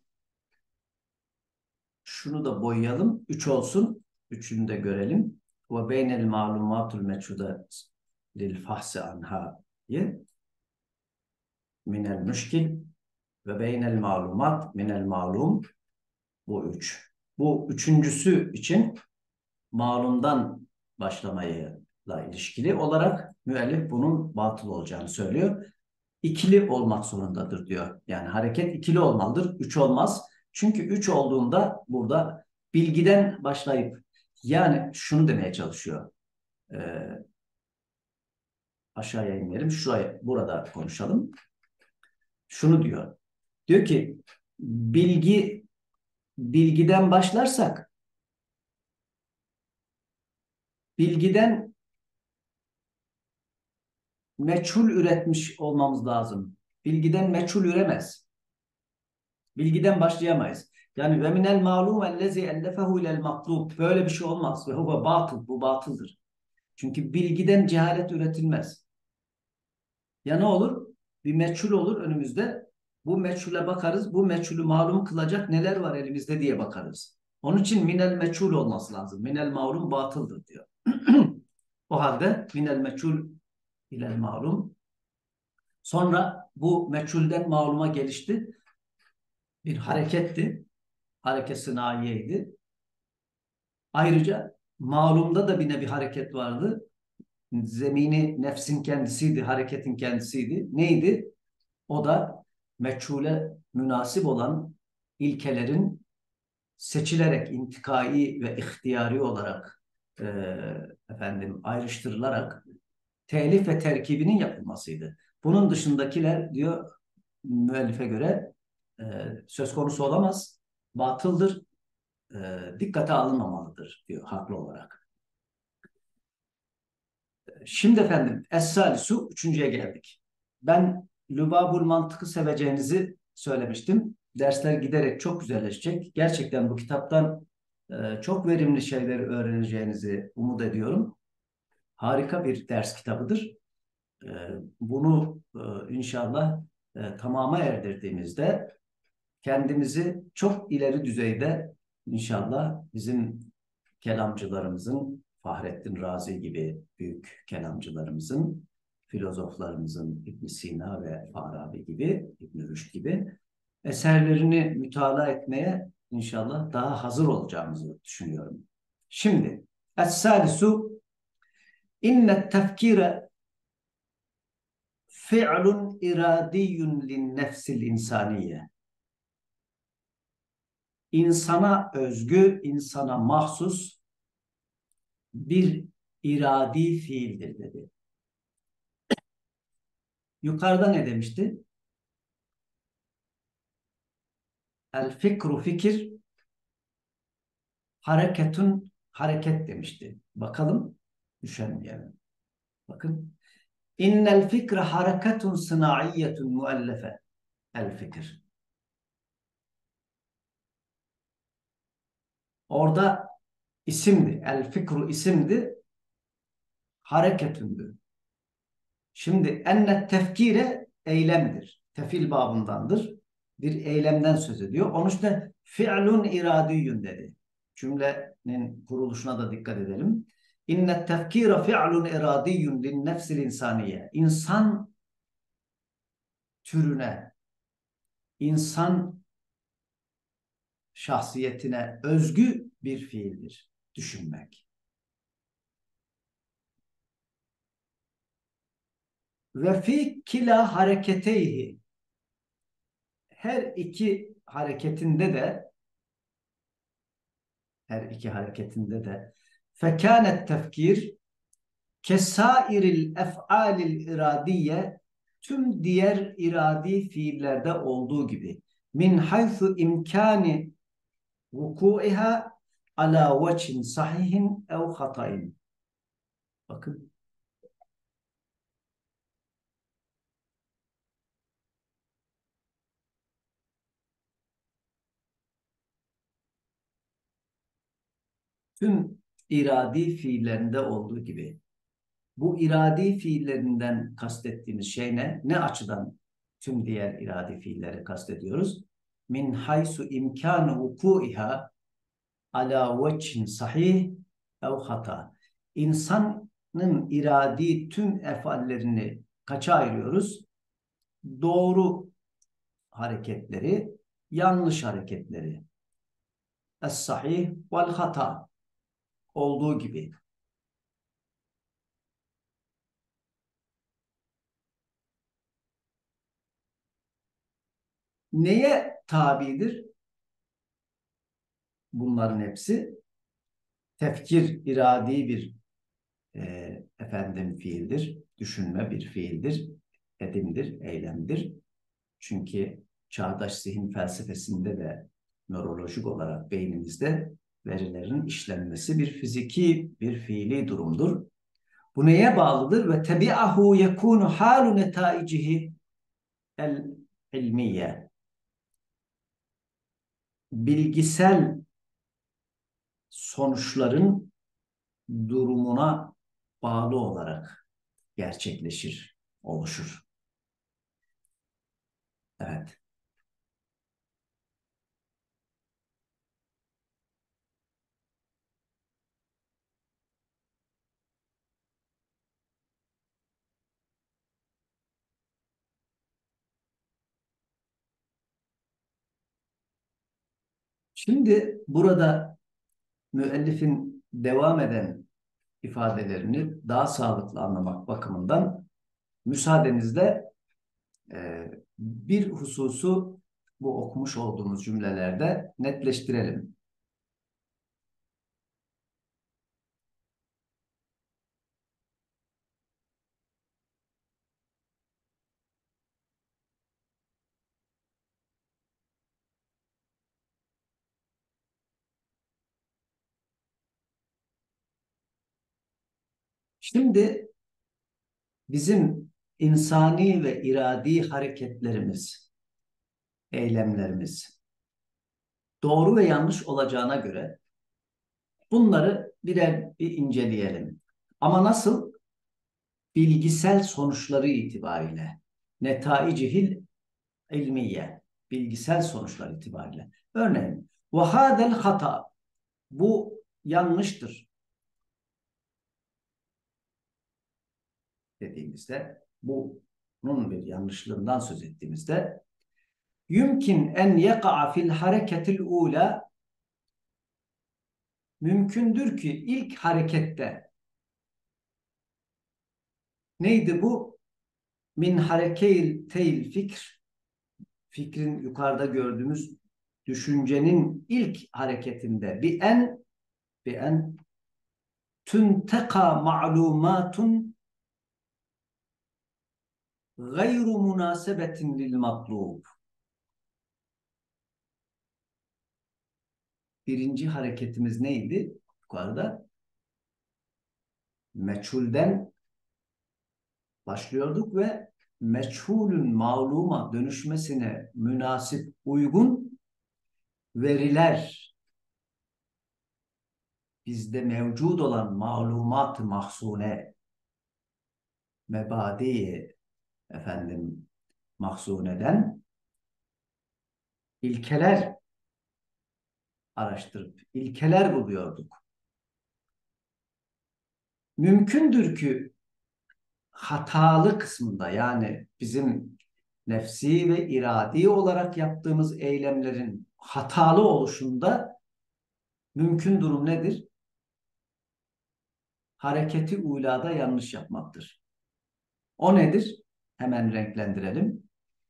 şunu da boyayalım. Üç olsun. Üçünü de görelim. Ve beynel malumatul meçhude lil fahsi anha'yı minel müşkil ve beynel malumat minel malum, bu üç. Bu üçüncüsü için malumdan başlamayla ilişkili olarak müellif bunun batıl olacağını söylüyor. İkili olmak zorundadır diyor. Yani hareket ikili olmalıdır. Üç olmaz. Çünkü üç olduğunda burada bilgiden başlayıp, yani şunu demeye çalışıyor. Ee, aşağıya inelim. Şuraya, burada konuşalım. Şunu diyor. Diyor ki bilgi bilgiden başlarsak bilgiden meçhul üretmiş olmamız lazım. Bilgiden meçhul üremez. Bilgiden başlayamayız. Yani ve minel malum ellezi ellefehu ilel matlub. Böyle bir şey olmaz. Ve huve batıl. Bu batıldır. Çünkü bilgiden cehalet üretilmez. Ya ne olur? Bir meçhul olur önümüzde. Bu meçhule bakarız. Bu meçhulü malum kılacak neler var elimizde diye bakarız. Onun için minel meçhul olması lazım. Minel malum batıldır diyor. O halde minel meçhul ilel malum. Sonra bu meçhulden maluma gelişti. Bir hareketti. Hareket sınaviyeydi. Ayrıca malumda da yine bir hareket vardı. zemini nefsin kendisiydi, hareketin kendisiydi. Neydi? O da meçhule münasip olan ilkelerin seçilerek, intikai ve ihtiyari olarak e, efendim ayrıştırılarak telif ve terkibinin yapılmasıydı. Bunun dışındakiler diyor müellife göre e, söz konusu olamaz, batıldır, e, dikkate alınmamalıdır diyor haklı olarak. Şimdi efendim Es-Salisu üçüncüye geldik. Ben Lübabul Mantık'ı seveceğinizi söylemiştim. Dersler giderek çok güzelleşecek. Gerçekten bu kitaptan e, çok verimli şeyleri öğreneceğinizi umut ediyorum. Harika bir ders kitabıdır. E, bunu e, inşallah e, tamama erdirdiğimizde kendimizi çok ileri düzeyde inşallah bizim kelamcılarımızın, Fahrettin Razi gibi büyük kelamcılarımızın, filozoflarımızın İbn Sina ve Farabi gibi, İbn Rüşd gibi eserlerini mütalaa etmeye inşallah daha hazır olacağımızı düşünüyorum. Şimdi, Es-Salisu inne tefkire fi'lun iradiyyun lin nefsil insaniye. İnsana özgü, insana mahsus bir iradi fiildir dedi. Yukarıda ne demişti? El fikru fikir, hareketun hareket demişti. Bakalım, üşenmeyelim. Bakın. İnnel fikre hareketun sına'iyyetun muellefe. El fikir. Orada isimdi. El fikru isimdi. Hareketündü. Şimdi enne tefkire eylemdir. Tefil babındandır. Bir eylemden söz ediyor. Onun için fi'lun iradiyyun dedi. Cümlenin kuruluşuna da dikkat edelim. İnne tefkire fi'lun iradiyyun lin nefsil insaniye. İnsan türüne, insan şahsiyetine özgü bir fiildir. Düşünmek. Ve fi kila hareketeyhi. Her iki hareketinde de her iki hareketinde de fekânet tefkir kesairil ef'alil iradiye tüm diğer iradi fiillerde olduğu gibi min haythu imkani vuku'iha ala vechin sahihin ev hatayın. Bakın. Tüm iradi fiillerinde olduğu gibi. Bu iradi fiillerinden kastettiğimiz şey ne? Ne açıdan tüm diğer iradi fiilleri kastediyoruz? Min haysu imkanu vuku'iha ala vechin sahih ev hata. İnsanın iradi tüm efallerini kaça ayırıyoruz? Doğru hareketleri, yanlış hareketleri. Es-sahih vel hata olduğu gibi. Neye tabidir? Bunların hepsi tefkir, iradi bir e, efendim fiildir. Düşünme bir fiildir. Edimdir, eylemdir. Çünkü çağdaş zihin felsefesinde de nörolojik olarak beynimizde verilerin işlenmesi bir fiziki, bir fiili durumdur. Bu neye bağlıdır? Ve tebi'ahu yekunu halu netaicihi el ilmiye. Bilgisel sonuçların durumuna bağlı olarak gerçekleşir, oluşur. Evet. Şimdi burada müellifin devam eden ifadelerini daha sağlıklı anlamak bakımından müsaadenizle e, bir hususu bu okumuş olduğumuz cümlelerde netleştirelim. Şimdi bizim insani ve iradi hareketlerimiz, eylemlerimiz doğru ve yanlış olacağına göre bunları birer bir inceleyelim. Ama nasıl? Bilgisel sonuçları itibariyle, netaicihil ilmiye, bilgisel sonuçlar itibariyle. Örneğin, وَهَذَا hata, bu yanlıştır dediğimizde, bunun bir yanlışlığından söz ettiğimizde, yumkin en yeka'a fil hareketil ula, mümkündür ki ilk harekette, neydi bu? Min harekeil teyil fikr, fikrin yukarıda gördüğümüz düşüncenin ilk hareketinde bir en bir en tünteka ma'lumatun gayru münasebetin lil matlub. Birinci hareketimiz neydi? Yukarıda meçhulden başlıyorduk ve meçhulün mağluma dönüşmesine münasip uygun veriler, bizde mevcut olan malumat-ı mahsune, mebadi efendim mahsuneden ilkeler araştırıp ilkeler buluyorduk. Mümkündür ki hatalı kısmında, yani bizim nefsi ve iradi olarak yaptığımız eylemlerin hatalı oluşunda mümkün durum nedir? Hareketi ulada yanlış yapmaktır. O nedir? Hemen renklendirelim.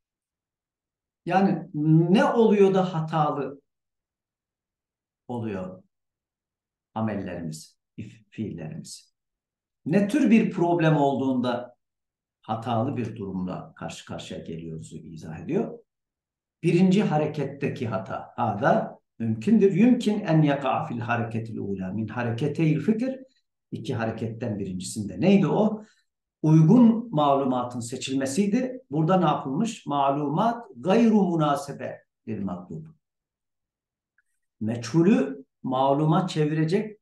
Yani ne oluyor da hatalı oluyor amellerimiz, fiillerimiz? Ne tür bir problem olduğunda hatalı bir durumla karşı karşıya geliyoruz izah ediyor. Birinci hareketteki hata. Hada mümkündür. Yümkin en yaka'a fil hareketil ula min hareketeyil fikir. İki hareketten birincisinde. Neydi o? Uygun malumatın seçilmesiydi. Burada ne yapılmış? Malumat gayru münasebe bir matlub. Meçhulü maluma çevirecek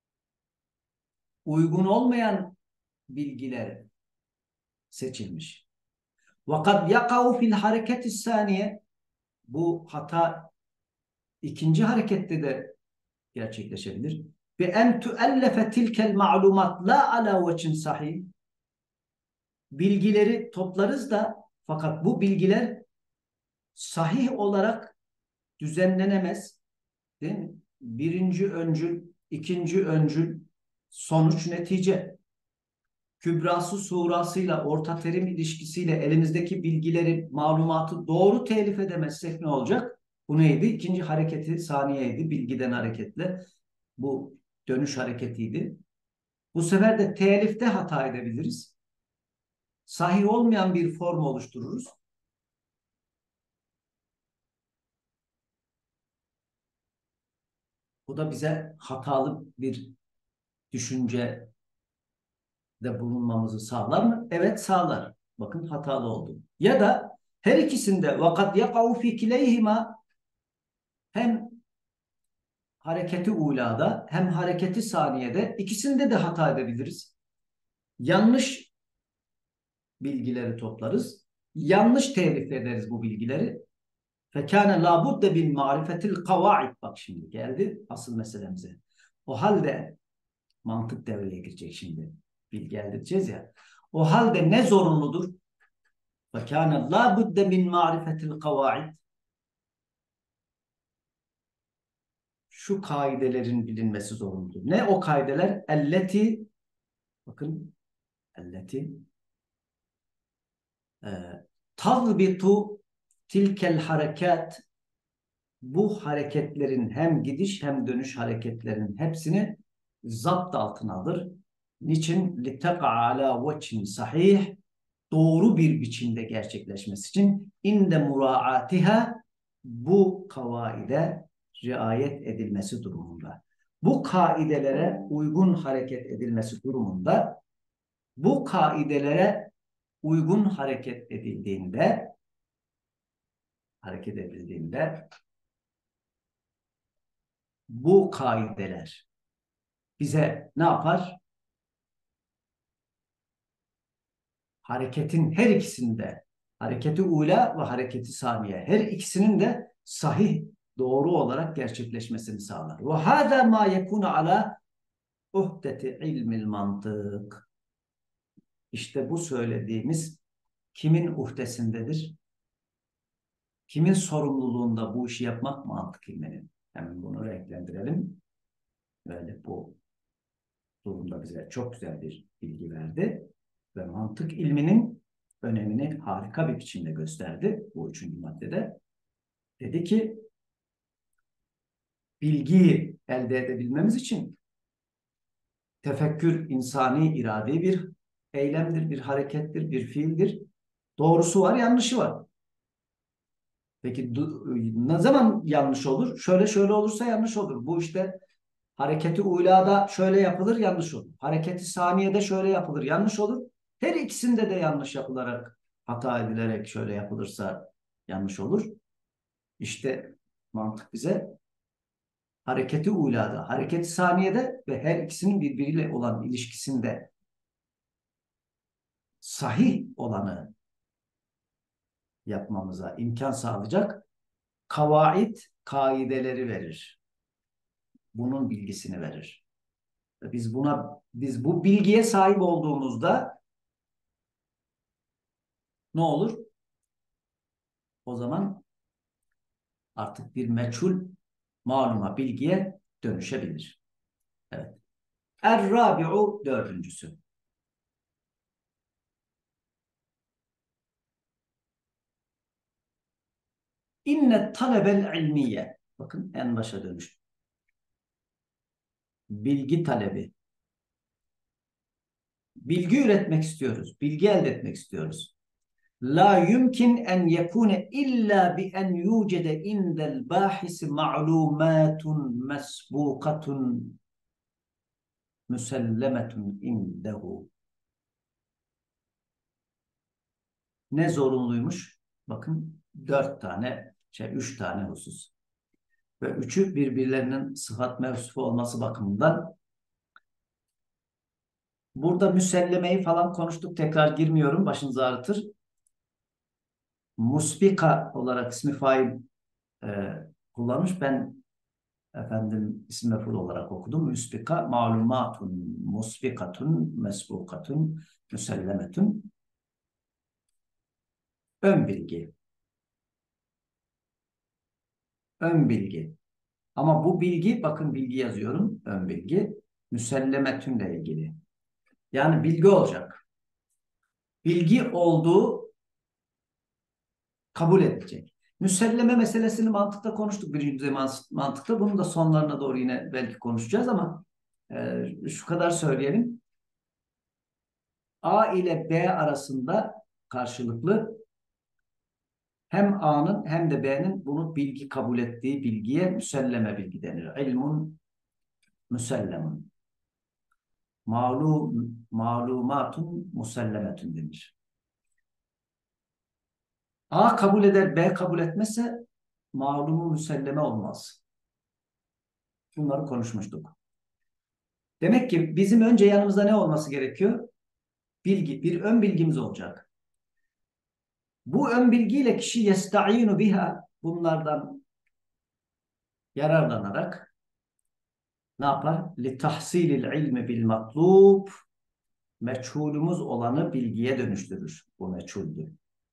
uygun olmayan bilgiler seçilmiş. Vakat yakau fil hareketi saniye, bu hata ikinci harekette de gerçekleşebilir. Ve en tuellefe tilkel ma'lumat la ala veçin sahih. Bilgileri toplarız da fakat bu bilgiler sahih olarak düzenlenemez. Değil mi? Birinci öncül, ikinci öncül, sonuç netice. Kübrası surasıyla, orta terim ilişkisiyle elimizdeki bilgileri, malumatı doğru telif edemezsek ne olacak? Bu neydi? İkinci hareketi saniyeydi. Bilgiden hareketle. Bu dönüş hareketiydi. Bu sefer de telifte hata edebiliriz. Sahih olmayan bir form oluştururuz. Bu da bize hatalı bir düşünce de bulunmamızı sağlar mı? Evet, sağlar. Bakın hatalı oldu. Ya da her ikisinde vakat yakau fi kileyhima, hem hareketi ulada hem hareketi saniyede, ikisinde de hata edebiliriz. Yanlış bilgileri toplarız. Yanlış telif ederiz bu bilgileri. Fekâne lâbudde bin marifetil kavaid. Bak şimdi geldi asıl meselemize. O halde mantık devreye girecek şimdi. Bilgi elde edeceğiz ya. O halde ne zorunludur? Fekâne lâbudde min marifetil kavaid. Şu kaidelerin bilinmesi zorunludur. Ne o kaideler? Elleti Bakın elleti e, tazbitu tilkel harekat, bu hareketlerin hem gidiş hem dönüş hareketlerinin hepsini zapt altına alır. Niçin? لِتَقَعَ عَلَى وَجْهٍ sahih, doğru bir biçimde gerçekleşmesi için inde muraatiha, bu kavaide riayet edilmesi durumunda. Bu kaidelere uygun hareket edilmesi durumunda, bu kaidelere uygun hareket edildiğinde hareket edildiğinde bu kaideler bize ne yapar? Hareketin her ikisinde, hareketi ula ve hareketi saniye, her ikisinin de sahih, doğru olarak gerçekleşmesini sağlar. Ve hâzâ mâ yekûne alâ uhdeti ilmil mantık. İşte bu söylediğimiz kimin uhdesindedir? Kimin sorumluluğunda bu işi yapmak? Mantık ilminin. Hemen bunu renklendirelim. Böyle bu durumda bize çok güzel bir bilgi verdi. Ve mantık ilminin önemini harika bir biçimde gösterdi bu üçüncü maddede. Dedi ki, bilgiyi elde edebilmemiz için tefekkür insani iradi bir eylemdir, bir harekettir, bir fiildir. Doğrusu var, yanlışı var. Peki ne zaman yanlış olur? Şöyle şöyle olursa yanlış olur. Bu işte hareketi ulada şöyle yapılır, yanlış olur. Hareketi saniyede şöyle yapılır, yanlış olur. Her ikisinde de yanlış yapılarak, hata edilerek şöyle yapılırsa yanlış olur. İşte mantık bize hareketi ulada, hareketi saniyede ve her ikisinin birbiriyle olan ilişkisinde sahih olanı yapmamıza imkan sağlayacak kavaid, kaideleri verir. Bunun bilgisini verir. Biz buna, biz bu bilgiye sahip olduğumuzda ne olur? O zaman artık bir meçhul maluma, bilgiye dönüşebilir. Evet. Er-Rabi'u, dördüncüsü. İnne talebel ilmiye. Bakın en başa dönüş. Bilgi talebi. Bilgi üretmek istiyoruz. Bilgi elde etmek istiyoruz. La yumkin en yekune illa bi en yucede indel bahisi ma'lumatun mesbukatun müsellemetun indehu. Ne zorunluymuş? Bakın dört tane, şey üç tane husus. Ve üçü birbirlerinin sıfat mevsufu olması bakımından. Burada müsellemeyi falan konuştuk. Tekrar girmiyorum. Başınızı ağrıtır. Musbika olarak ismi fail e, kullanmış. Ben efendim isim mef'ul olarak okudum. Müsbika, malumatun, musbikatun, mesbukatun, müsellemetun. Ön bilgi. Ön bilgi. Ama bu bilgi, bakın bilgi yazıyorum. Ön bilgi. Müsellemetünle ilgili. Yani bilgi olacak. Bilgi olduğu kabul edilecek. Müselleme meselesini mantıkta konuştuk. Birinci düzey mantıkta. Bunun da sonlarına doğru yine belki konuşacağız ama e, şu kadar söyleyelim. A ile B arasında karşılıklı hem A'nın hem de B'nin bunu bilgi kabul ettiği bilgiye müselleme bilgi denir. İlmun müsellemun. Malum, malumatun musellemetun denir. A kabul eder, B kabul etmezse malumu müselleme olmaz. Bunları konuşmuştuk. Demek ki bizim önce yanımızda ne olması gerekiyor? Bilgi, bir ön bilgimiz olacak. Bu ön bilgiyle kişi yesta'inu biha, bunlardan yararlanarak ne yapar? Li tahsilil ilmi bil matlub, meçhulümüz olanı bilgiye dönüştürür. Bu meçhuldür.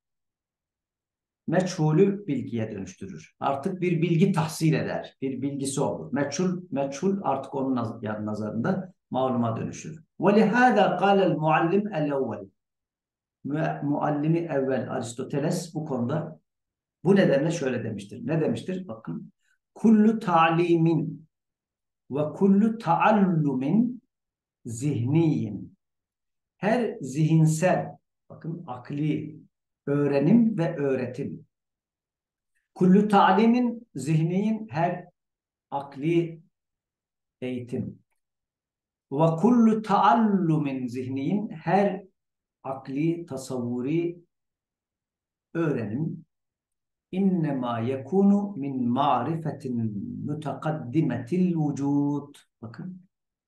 Meçhulü bilgiye dönüştürür. Artık bir bilgi tahsil eder. Bir bilgisi olur. Meçhul, meçhul artık onun nazarında maluma dönüşür. وَلِهَذَا قَالَ الْمُعَلِّمْ الْاَوَّلِ Muallimi evvel Aristoteles bu konuda bu nedenle şöyle demiştir. Ne demiştir? Bakın. Kullu ta'limin ve kullu taallumin zihniyin. Her zihinsel, bakın akli öğrenim ve öğretim. Kullu ta'limin zihniyin, her akli eğitim. Ve kullu taallumin zihniyin, her akli, tasavvuri öğrenim. İnnemâ yekûnu min ma'rifetin mütekaddimetil vücud. Bakın.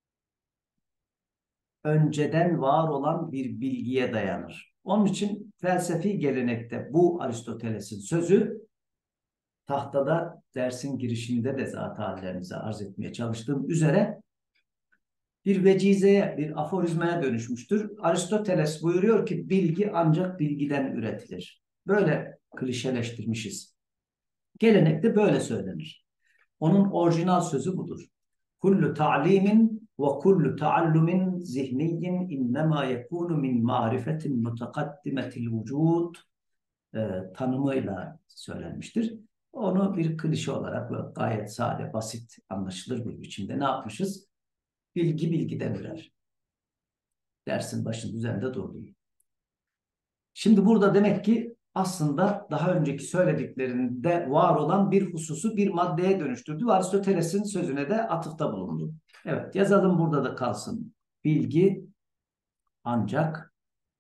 Önceden var olan bir bilgiye dayanır. Onun için felsefi gelenekte bu Aristoteles'in sözü tahtada dersin girişinde de zat hallerinize arz etmeye çalıştığım üzere bir vecizeye, bir aforizmaya dönüşmüştür. Aristoteles buyuruyor ki bilgi ancak bilgiden üretilir. Böyle klişeleştirmişiz. Gelenekte böyle söylenir. Onun orijinal sözü budur. Kullu ta'limin ve kullu taallumin zihniyin innema yekunu min marifetin mutakaddimetil vücud e, tanımıyla söylenmiştir. Onu bir klişe olarak ve gayet sade, basit, anlaşılır bir biçimde ne yapmışız? Bilgi bilgiden ürer. Dersin başının üzerinde durdum. Şimdi burada demek ki aslında daha önceki söylediklerinde var olan bir hususu bir maddeye dönüştürdü. Aristoteles'in sözüne de atıfta bulundu. Evet, yazalım burada da kalsın. Bilgi ancak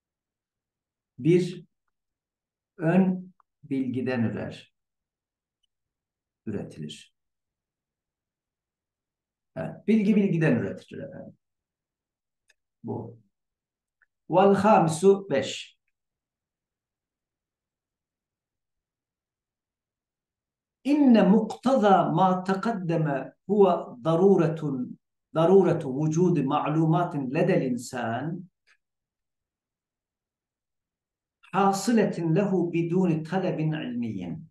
bir ön bilgiden ürer, üretilir. Evet, bilgi bilgiden üretilir efendim. Bu. Vel hamisu beş. İnne muktada ma takaddeme huve daruretun daruretu vücudi ma'lumatin ledel insan hasıletin lehu biduni talebin ilmiyin.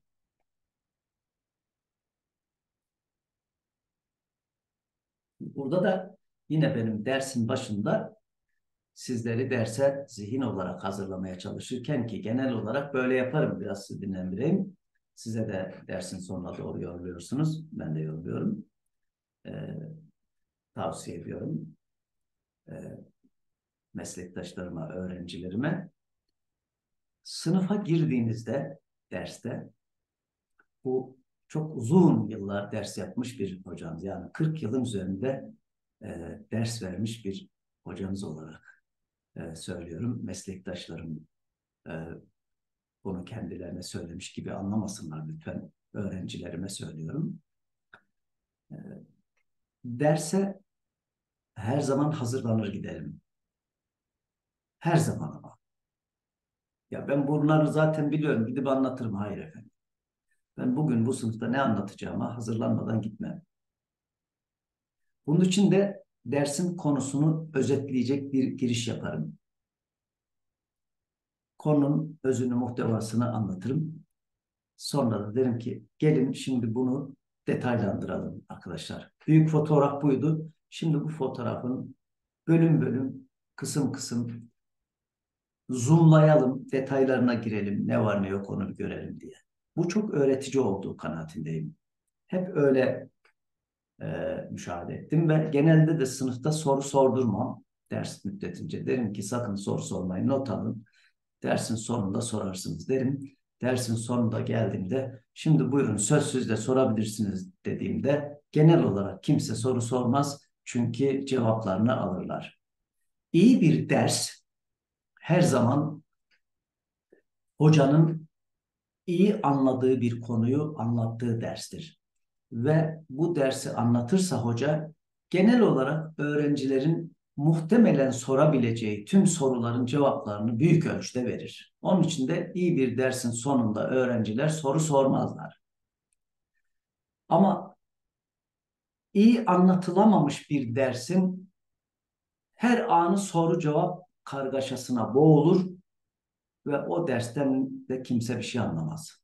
Burada da yine benim dersin başında sizleri derse zihin olarak hazırlamaya çalışırken ki genel olarak böyle yaparım. Biraz sizi dinlendireyim. Size de dersin sonuna doğru yoruluyorsunuz. Ben de yoruluyorum. Ee, tavsiye ediyorum. Ee, meslektaşlarıma, öğrencilerime. Sınıfa girdiğinizde derste bu çok uzun yıllar ders yapmış bir hocanız. Yani kırk yılın üzerinde e, ders vermiş bir hocanız olarak e, söylüyorum. Meslektaşlarım e, bunu kendilerine söylemiş gibi anlamasınlar lütfen. Öğrencilerime söylüyorum. E, derse her zaman hazırlanır giderim. Her zaman ama. Ya ben bunları zaten biliyorum. Gidip anlatırım. Hayır efendim. Ben bugün bu sınıfta ne anlatacağıma hazırlanmadan gitmem. Bunun için de dersin konusunu özetleyecek bir giriş yaparım. Konunun özünü, muhtevasını anlatırım. Sonra da derim ki gelin şimdi bunu detaylandıralım arkadaşlar. Büyük fotoğraf buydu. Şimdi bu fotoğrafın bölüm bölüm, kısım kısım zoomlayalım, detaylarına girelim. Ne var ne yok onu bir görelim diye. Bu çok öğretici olduğu kanaatindeyim. Hep öyle e, müşahede ettim ve genelde de sınıfta soru sordurmam ders müddetince. Derim ki sakın soru sormayın, not alın. Dersin sonunda sorarsınız derim. Dersin sonunda geldiğimde şimdi buyurun sözsüz de sorabilirsiniz dediğimde genel olarak kimse soru sormaz çünkü cevaplarını alırlar. İyi bir ders her zaman hocanın iyi anladığı bir konuyu anlattığı derstir. Ve bu dersi anlatırsa hoca genel olarak öğrencilerin muhtemelen sorabileceği tüm soruların cevaplarını büyük ölçüde verir. Onun için de iyi bir dersin sonunda öğrenciler soru sormazlar. Ama iyi anlatılamamış bir dersin her anı soru cevap kargaşasına boğulur ve o dersten de kimse bir şey anlamaz.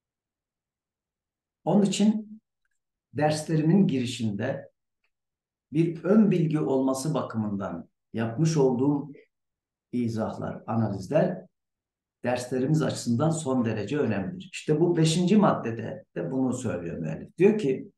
Onun için derslerimin girişinde bir ön bilgi olması bakımından yapmış olduğum izahlar, analizler derslerimiz açısından son derece önemlidir. İşte bu beşinci maddede de bunu söylüyor müellif. Diyor ki,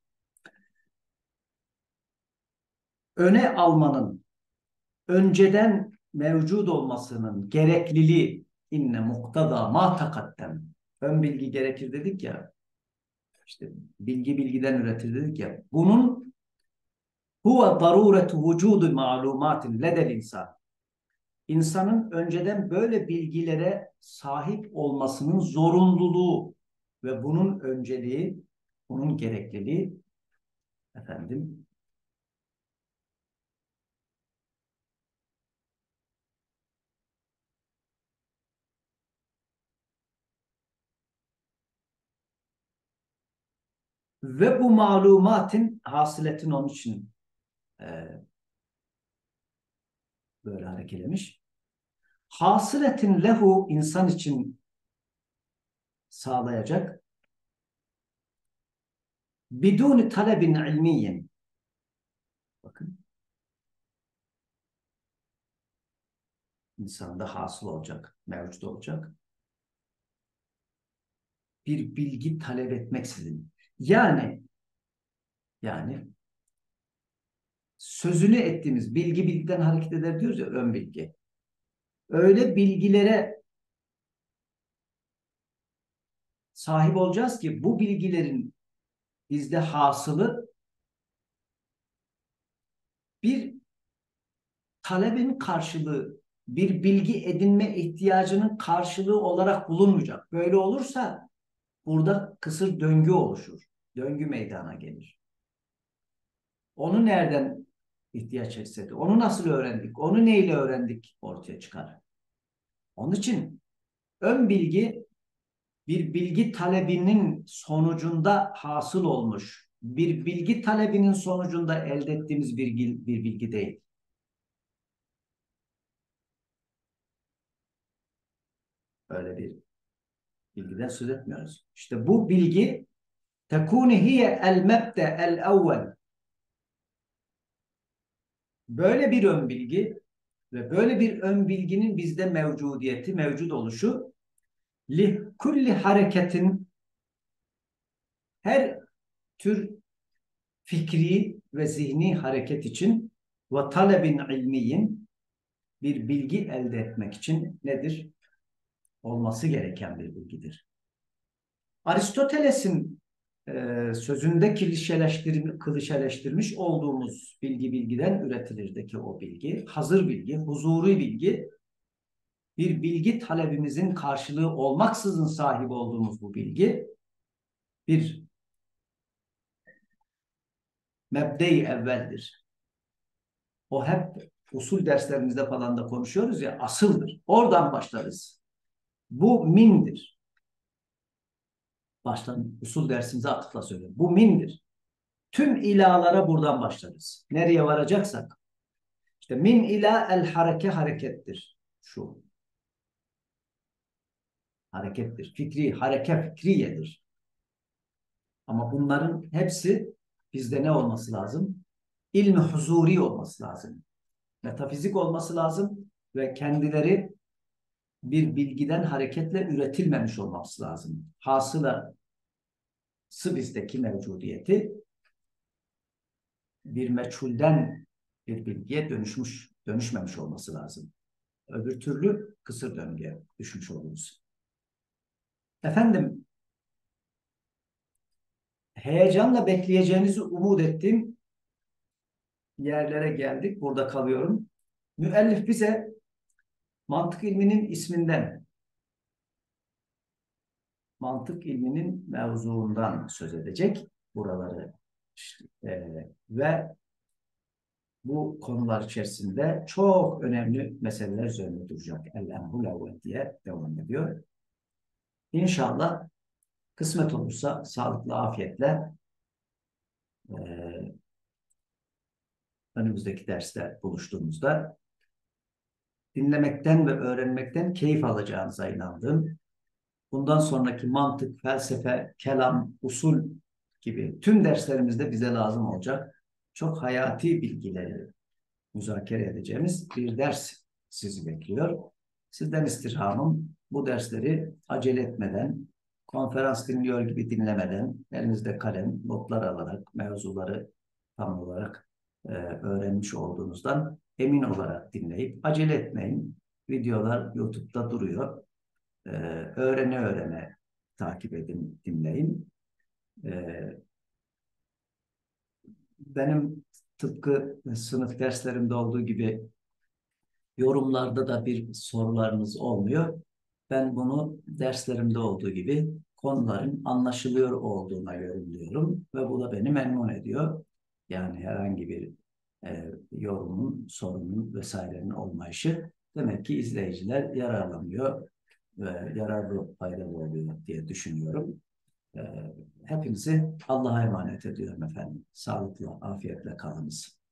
öne almanın önceden mevcut olmasının gerekliliği inne muktada ma takaddem. Ön bilgi gerekir dedik ya, işte bilgi bilgiden üretir dedik ya. Bunun huve daruretu vücudu malumatin ledel insan. İnsanın önceden böyle bilgilere sahip olmasının zorunluluğu ve bunun önceliği, bunun gerekliliği efendim ve bu malumatın hasıletin onun için e, böyle harekelemiş. Hasıletin lehu insan için sağlayacak biduni talebin ilmiyin. Bakın, insanda hasıl olacak, mevcut olacak. Bir bilgi talep etmeksizin. Yani yani sözünü ettiğimiz bilgi bilgiden hareket eder diyoruz ya, ön bilgi. Öyle bilgilere sahip olacağız ki bu bilgilerin bizde hasılı bir talebin karşılığı, bir bilgi edinme ihtiyacının karşılığı olarak bulunmayacak. Böyle olursa burada kısır döngü oluşur. Döngü meydana gelir. Onu nereden ihtiyaç hissettik? Onu nasıl öğrendik? Onu neyle öğrendik ortaya çıkar. Onun için ön bilgi bir bilgi talebinin sonucunda hasıl olmuş, bir bilgi talebinin sonucunda elde ettiğimiz bir, bir bilgi değil. Öyle bir bilgiden söz etmiyoruz. İşte bu bilgi tekuni hiye el mebde el evvel. Böyle bir ön bilgi ve böyle bir ön bilginin bizde mevcudiyeti, mevcut oluşu li kulli hareketin, her tür fikri ve zihni hareket için ve talebin ilmiyin, bir bilgi elde etmek için nedir? Olması gereken bir bilgidir. Aristoteles'in e, sözünde klişeleştir, klişeleştirmiş olduğumuz bilgi bilgiden üretilirdeki o bilgi, hazır bilgi, huzuri bilgi, bir bilgi talebimizin karşılığı olmaksızın sahip olduğumuz bu bilgi, bir mebde-i evveldir. O hep usul derslerimizde falan da konuşuyoruz ya, asıldır. Oradan başlarız. Bu mindir. Baştan usul dersimize atıfla söylüyorum. Bu mindir. Tüm ilalara buradan başlarız. Nereye varacaksak. İşte min ila el hareke harekettir. Şu. Harekettir. Fikri, hareke fikriyedir. Ama bunların hepsi bizde ne olması lazım? İlmi huzuri olması lazım. Metafizik olması lazım ve kendileri bir bilgiden hareketle üretilmemiş olması lazım. Hasılası bizdeki mevcudiyeti bir meçhulden bir bilgiye dönüşmüş, dönüşmemiş olması lazım. Öbür türlü kısır döngüye düşmüş oluruz. Efendim, heyecanla bekleyeceğinizi umut ettiğim yerlere geldik. Burada kalıyorum. Müellif bize mantık ilminin isminden, mantık ilminin mevzuundan söz edecek buraları işte, e, ve bu konular içerisinde çok önemli meseleler üzerinde duracak. El-emrul evvel diye devam ediyor. İnşallah kısmet olursa sağlıklı, afiyetle e, önümüzdeki derste buluştuğumuzda dinlemekten ve öğrenmekten keyif alacağınıza inandım. Bundan sonraki mantık, felsefe, kelam, usul gibi tüm derslerimizde bize lazım olacak. çok hayati bilgileri müzakere edeceğimiz bir ders sizi bekliyor. Sizden istirhamım bu dersleri acele etmeden, konferans dinliyor gibi dinlemeden, elinizde kalem, notlar alarak, mevzuları tam olarak e, öğrenmiş olduğunuzdan emin olarak dinleyip acele etmeyin. Videolar YouTube'da duruyor. E, öğrene öğrene takip edin, dinleyin. E, benim tıpkı sınıf derslerimde olduğu gibi yorumlarda da bir sorularınız olmuyor. Ben bunu derslerimde olduğu gibi konuların anlaşılıyor olduğuna yorumluyorum ve bu da beni memnun ediyor. Yani herhangi bir e, yorumun, sorunun vesairenin olmayışı demek ki izleyiciler yararlanıyor ve yararlı, faydalı oluyor diye düşünüyorum. E, hepinizi Allah'a emanet ediyorum efendim. Sağlıkla, afiyetle kalınız.